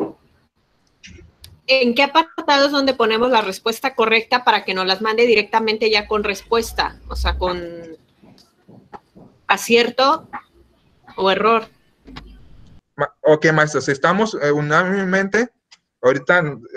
qué apartado es donde ponemos la respuesta correcta para que nos las mande directamente ya con respuesta? O sea, con acierto o error. Ok, maestro, si estamos unánimemente, ahorita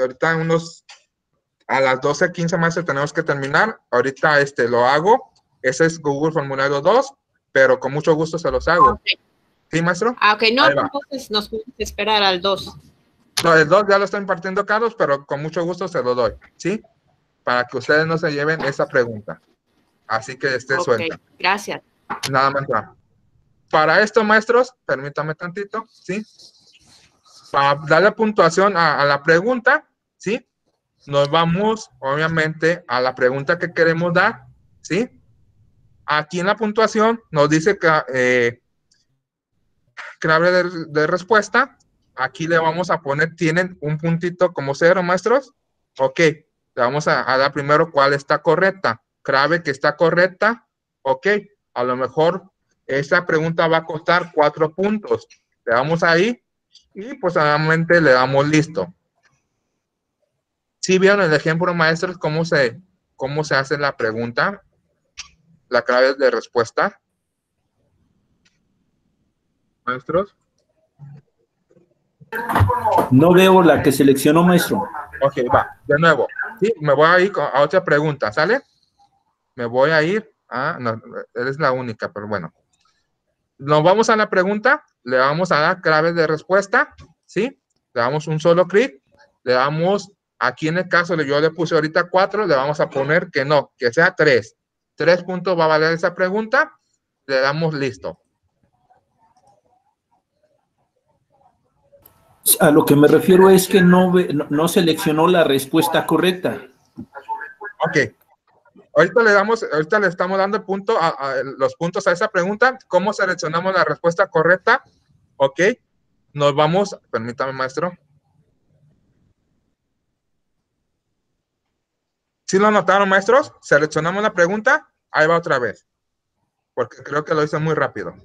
a las 12:15, maestro, tenemos que terminar. Ahorita lo hago. Ese es Google Formulario 2, pero con mucho gusto se los hago. Okay. ¿Sí, maestro? Ok, no, entonces nos podemos esperar al 2. No, el 2 ya lo está impartiendo Carlos, pero con mucho gusto se lo doy, ¿sí? Para que ustedes no se lleven esa pregunta. Así que esté suelta. Gracias. Nada más. Para esto, maestros, permítame tantito, ¿sí? Para darle puntuación a la pregunta, ¿sí? Nos vamos, obviamente, a la pregunta que queremos dar, ¿sí? Aquí en la puntuación nos dice que clave de respuesta. Aquí le vamos a poner, tienen un puntito como 0, maestros. Ok, le vamos a dar primero cuál está correcta. Clave que está correcta. Ok, a lo mejor esta pregunta va a costar 4 puntos. Le damos ahí y pues nuevamente le damos listo. ¿Sí vieron el ejemplo, maestros, cómo se hace la pregunta? La clave de respuesta. Maestros. No veo la que seleccionó, maestro. Ok, va, de nuevo. Sí, me voy a ir a otra pregunta, ¿sale? Me voy a ir a... No, eres la única, pero bueno. Nos vamos a la pregunta, le vamos a dar clave de respuesta, ¿sí? Le damos un solo clic, le damos, aquí en el caso yo le puse ahorita 4, le vamos a poner que no, que sea 3. 3 puntos va a valer esa pregunta, le damos listo. A lo que me refiero es que no seleccionó la respuesta correcta. Ok. Ahorita le estamos dando los puntos a esa pregunta. ¿Cómo seleccionamos la respuesta correcta? Ok. Nos vamos, permítame, maestro. ¿Sí lo notaron, maestros? Seleccionamos la pregunta. Ahí va otra vez. Porque creo que lo hice muy rápido.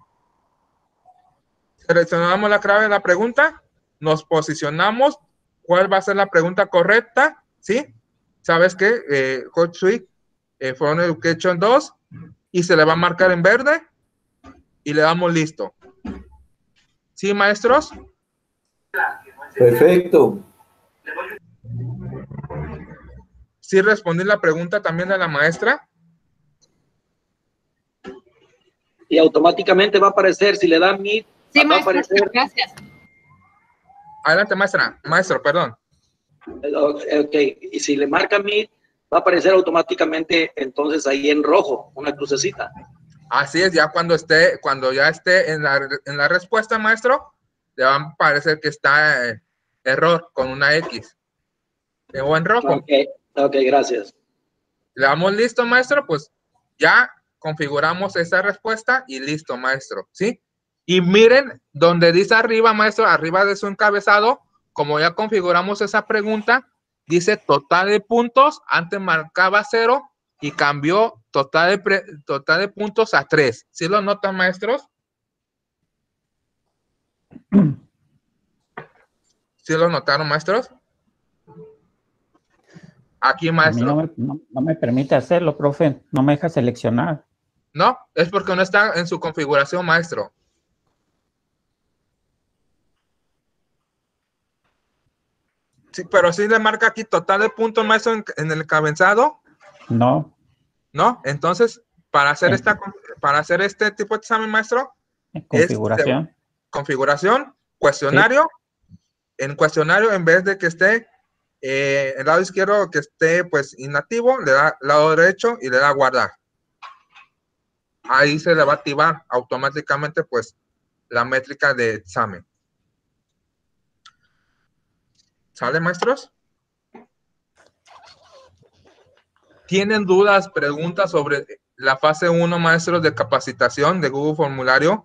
Seleccionamos la clave de la pregunta. Nos posicionamos. ¿Cuál va a ser la pregunta correcta? ¿Sí? ¿Sabes qué? HotSuite For Education 2. Y se le va a marcar en verde. Y le damos listo. ¿Sí, maestros? Perfecto. ¿Sí respondí la pregunta también de la maestra? Y automáticamente va a aparecer, si le da Meet, sí, va a aparecer. Gracias. Adelante, maestra. Maestro, perdón. Ok, y si le marca Meet, va a aparecer automáticamente entonces ahí en rojo, una crucecita. Así es, ya cuando ya esté en la respuesta, maestro, le va a parecer que está error con una X. O en rojo. Ok, gracias. Le damos listo, maestro, pues ya configuramos esa respuesta y listo, maestro, ¿sí? Y miren, donde dice arriba, maestro, arriba de su encabezado, como ya configuramos esa pregunta, dice total de puntos, antes marcaba 0 y cambió total de puntos a 3. ¿Sí lo notan, maestros? ¿Sí lo notaron, maestros? Aquí, maestro. A mí no me permite hacerlo, profe. No me deja seleccionar. No, es porque no está en su configuración, maestro. Sí, pero sí le marca aquí total de puntos, maestro, en el encabezado. No. ¿No? Entonces, para hacer este tipo de examen, maestro, configuración. Configuración, cuestionario. Sí. En cuestionario, en vez de que esté el lado izquierdo, que esté pues inactivo, le da lado derecho y le da guardar. Ahí se le va a activar automáticamente pues la métrica de examen. ¿Sale, maestros? ¿Tienen dudas, preguntas sobre la fase 1, maestros, de capacitación de Google Formulario?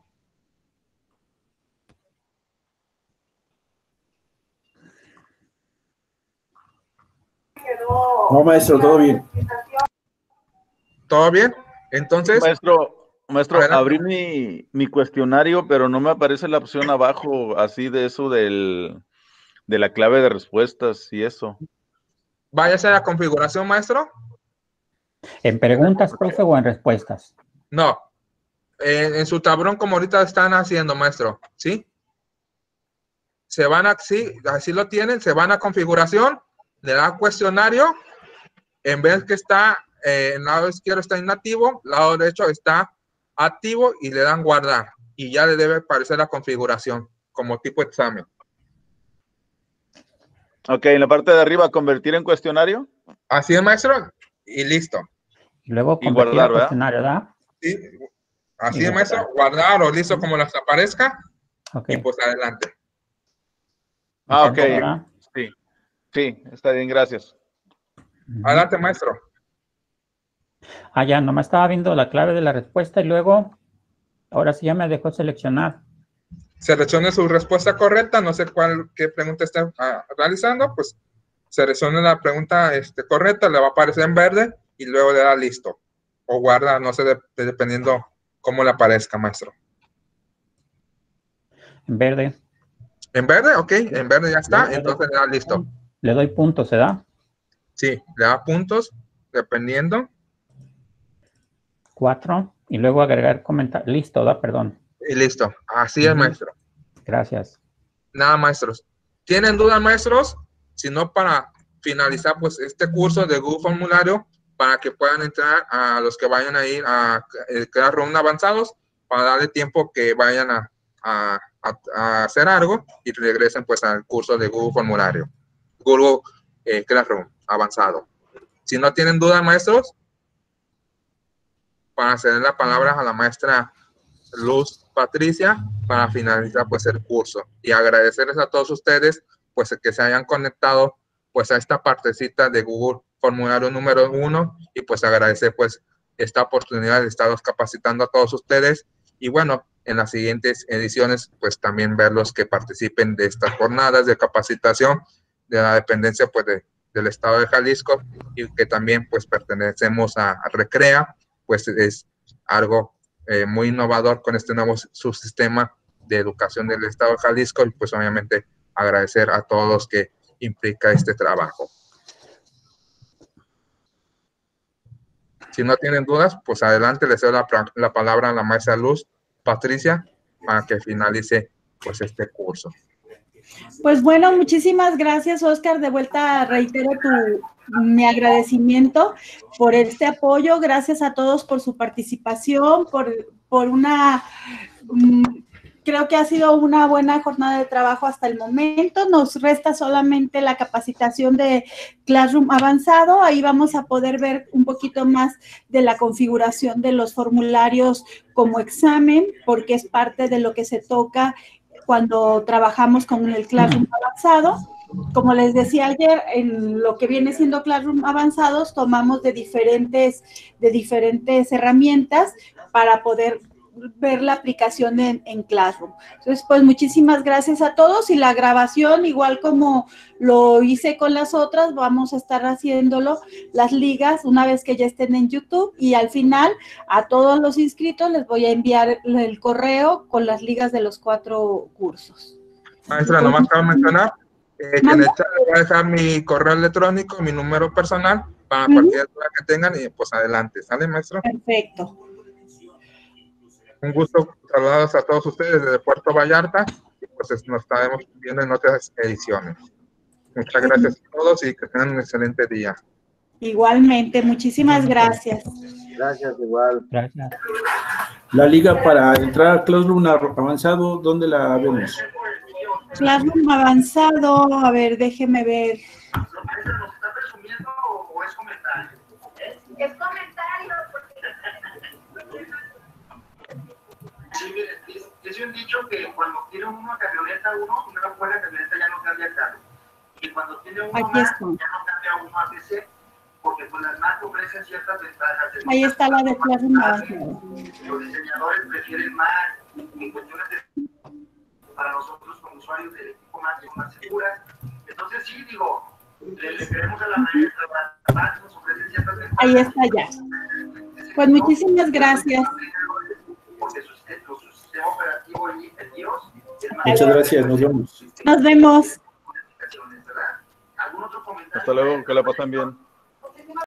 No, maestro, todo bien. ¿Todo bien? Entonces... Maestro, abrí mi cuestionario, pero no me aparece la opción abajo, así de eso de la clave de respuestas y eso. Váyase a la configuración, maestro. ¿En preguntas, profe, o en respuestas? No. En su tablón, como ahorita están haciendo, maestro. ¿Sí? Se van a... Sí, así lo tienen. Se van a configuración. Le da cuestionario. En vez que está... el lado izquierdo está inactivo. El lado derecho está activo. Y le dan guardar. Y ya le debe aparecer la configuración. Como tipo examen. Ok, en la parte de arriba, convertir en cuestionario. Así es, maestro. Y listo. Y luego convertir a cuestionario, ¿verdad? Sí. Así es, maestro. Guardar o listo como les aparezca. Okay. Y pues adelante. Ah, ok. Sí. Sí, está bien, gracias. Adelante, maestro. Ah, ya, nomás estaba viendo la clave de la respuesta y luego, ahora sí ya me dejó seleccionar. Seleccione su respuesta correcta, no sé qué pregunta está realizando, pues seleccione la pregunta correcta, le va a aparecer en verde y luego le da listo. O guarda, no sé, dependiendo ¿cómo le aparezca, maestro? En verde. ¿En verde? Ok, en verde ya está, entonces le da listo. Le doy puntos, ¿se da? Sí, le da puntos, dependiendo. 4, y luego agregar comentario. Listo, da, perdón. Y listo, así es, maestro. Gracias. Nada, maestros. ¿Tienen dudas, maestros? Si no, para finalizar, pues, este curso de Google Formulario, para que puedan entrar a los que vayan a ir a Classroom avanzados, para darle tiempo que vayan a hacer algo y regresen, pues, al curso de Google Formulario. Google Classroom avanzado. Si no tienen dudas, maestros, para ceder la palabra a la maestra Luz Patricia para finalizar, pues, el curso, y agradecerles a todos ustedes, pues, que se hayan conectado, pues, a esta partecita de Google Formulario número 1, y pues agradecer, pues, esta oportunidad de estarlos capacitando a todos ustedes, y bueno, en las siguientes ediciones, pues, también verlos que participen de estas jornadas de capacitación de la dependencia, pues, del estado de Jalisco, y que también, pues, pertenecemos a Recrea, pues es algo muy innovador con este nuevo subsistema de educación del estado de Jalisco, y pues obviamente agradecer a todos los que implica este trabajo. Si no tienen dudas, pues adelante, les doy la palabra a la maestra Luz Patricia para que finalice, pues, este curso. Pues bueno, muchísimas gracias, Oscar. De vuelta reitero mi agradecimiento por este apoyo. Gracias a todos por su participación, por una... creo que ha sido una buena jornada de trabajo hasta el momento. Nos resta solamente la capacitación de Classroom avanzado. Ahí vamos a poder ver un poquito más de la configuración de los formularios como examen, porque es parte de lo que se toca cuando trabajamos con el Classroom avanzado. Como les decía ayer, en lo que viene siendo Classroom avanzados, tomamos de diferentes herramientas para poder ver la aplicación en Classroom. Entonces, pues muchísimas gracias a todos, y la grabación, igual como lo hice con las otras, vamos a estar haciéndolo, las ligas, una vez que ya estén en YouTube, y al final a todos los inscritos les voy a enviar el correo con las ligas de los 4 cursos. Maestra, nomás cabe mencionar que en el chat les voy a dejar mi correo electrónico, mi número personal, para cualquier duda que tengan, y pues adelante. ¿Sale, maestro? Perfecto. Un gusto saludarlos a todos ustedes desde Puerto Vallarta, y pues nos estaremos viendo en otras ediciones. Muchas gracias a todos y que tengan un excelente día. Igualmente, muchísimas gracias. Gracias, igual. Gracias. La liga para entrar a Classroom avanzado, ¿dónde la vemos? Classroom avanzado, a ver, déjeme ver. ¿Nos está presumiendo o es comentario? Es comentario. Sí, mire, dice un dicho que cuando tiene una camioneta una buena camioneta ya no cambia carro. Y cuando tiene uno Aquí más, está. ya no cambia uno a PC, porque pues las más ofrecen ciertas ventajas. Ahí está la de Classroom avanzado. Los diseñadores prefieren más en cuestiones de, para nosotros como usuarios del equipo más seguras. Entonces sí, digo, le queremos a la maestra, más nos ofrecen ciertas ventajas. Ahí está ya. Pues muchísimas gracias. Porque su sistema operativo y el BIOS es más. Muchas gracias, nos vemos. Nos vemos. Hasta luego, que la pasen bien.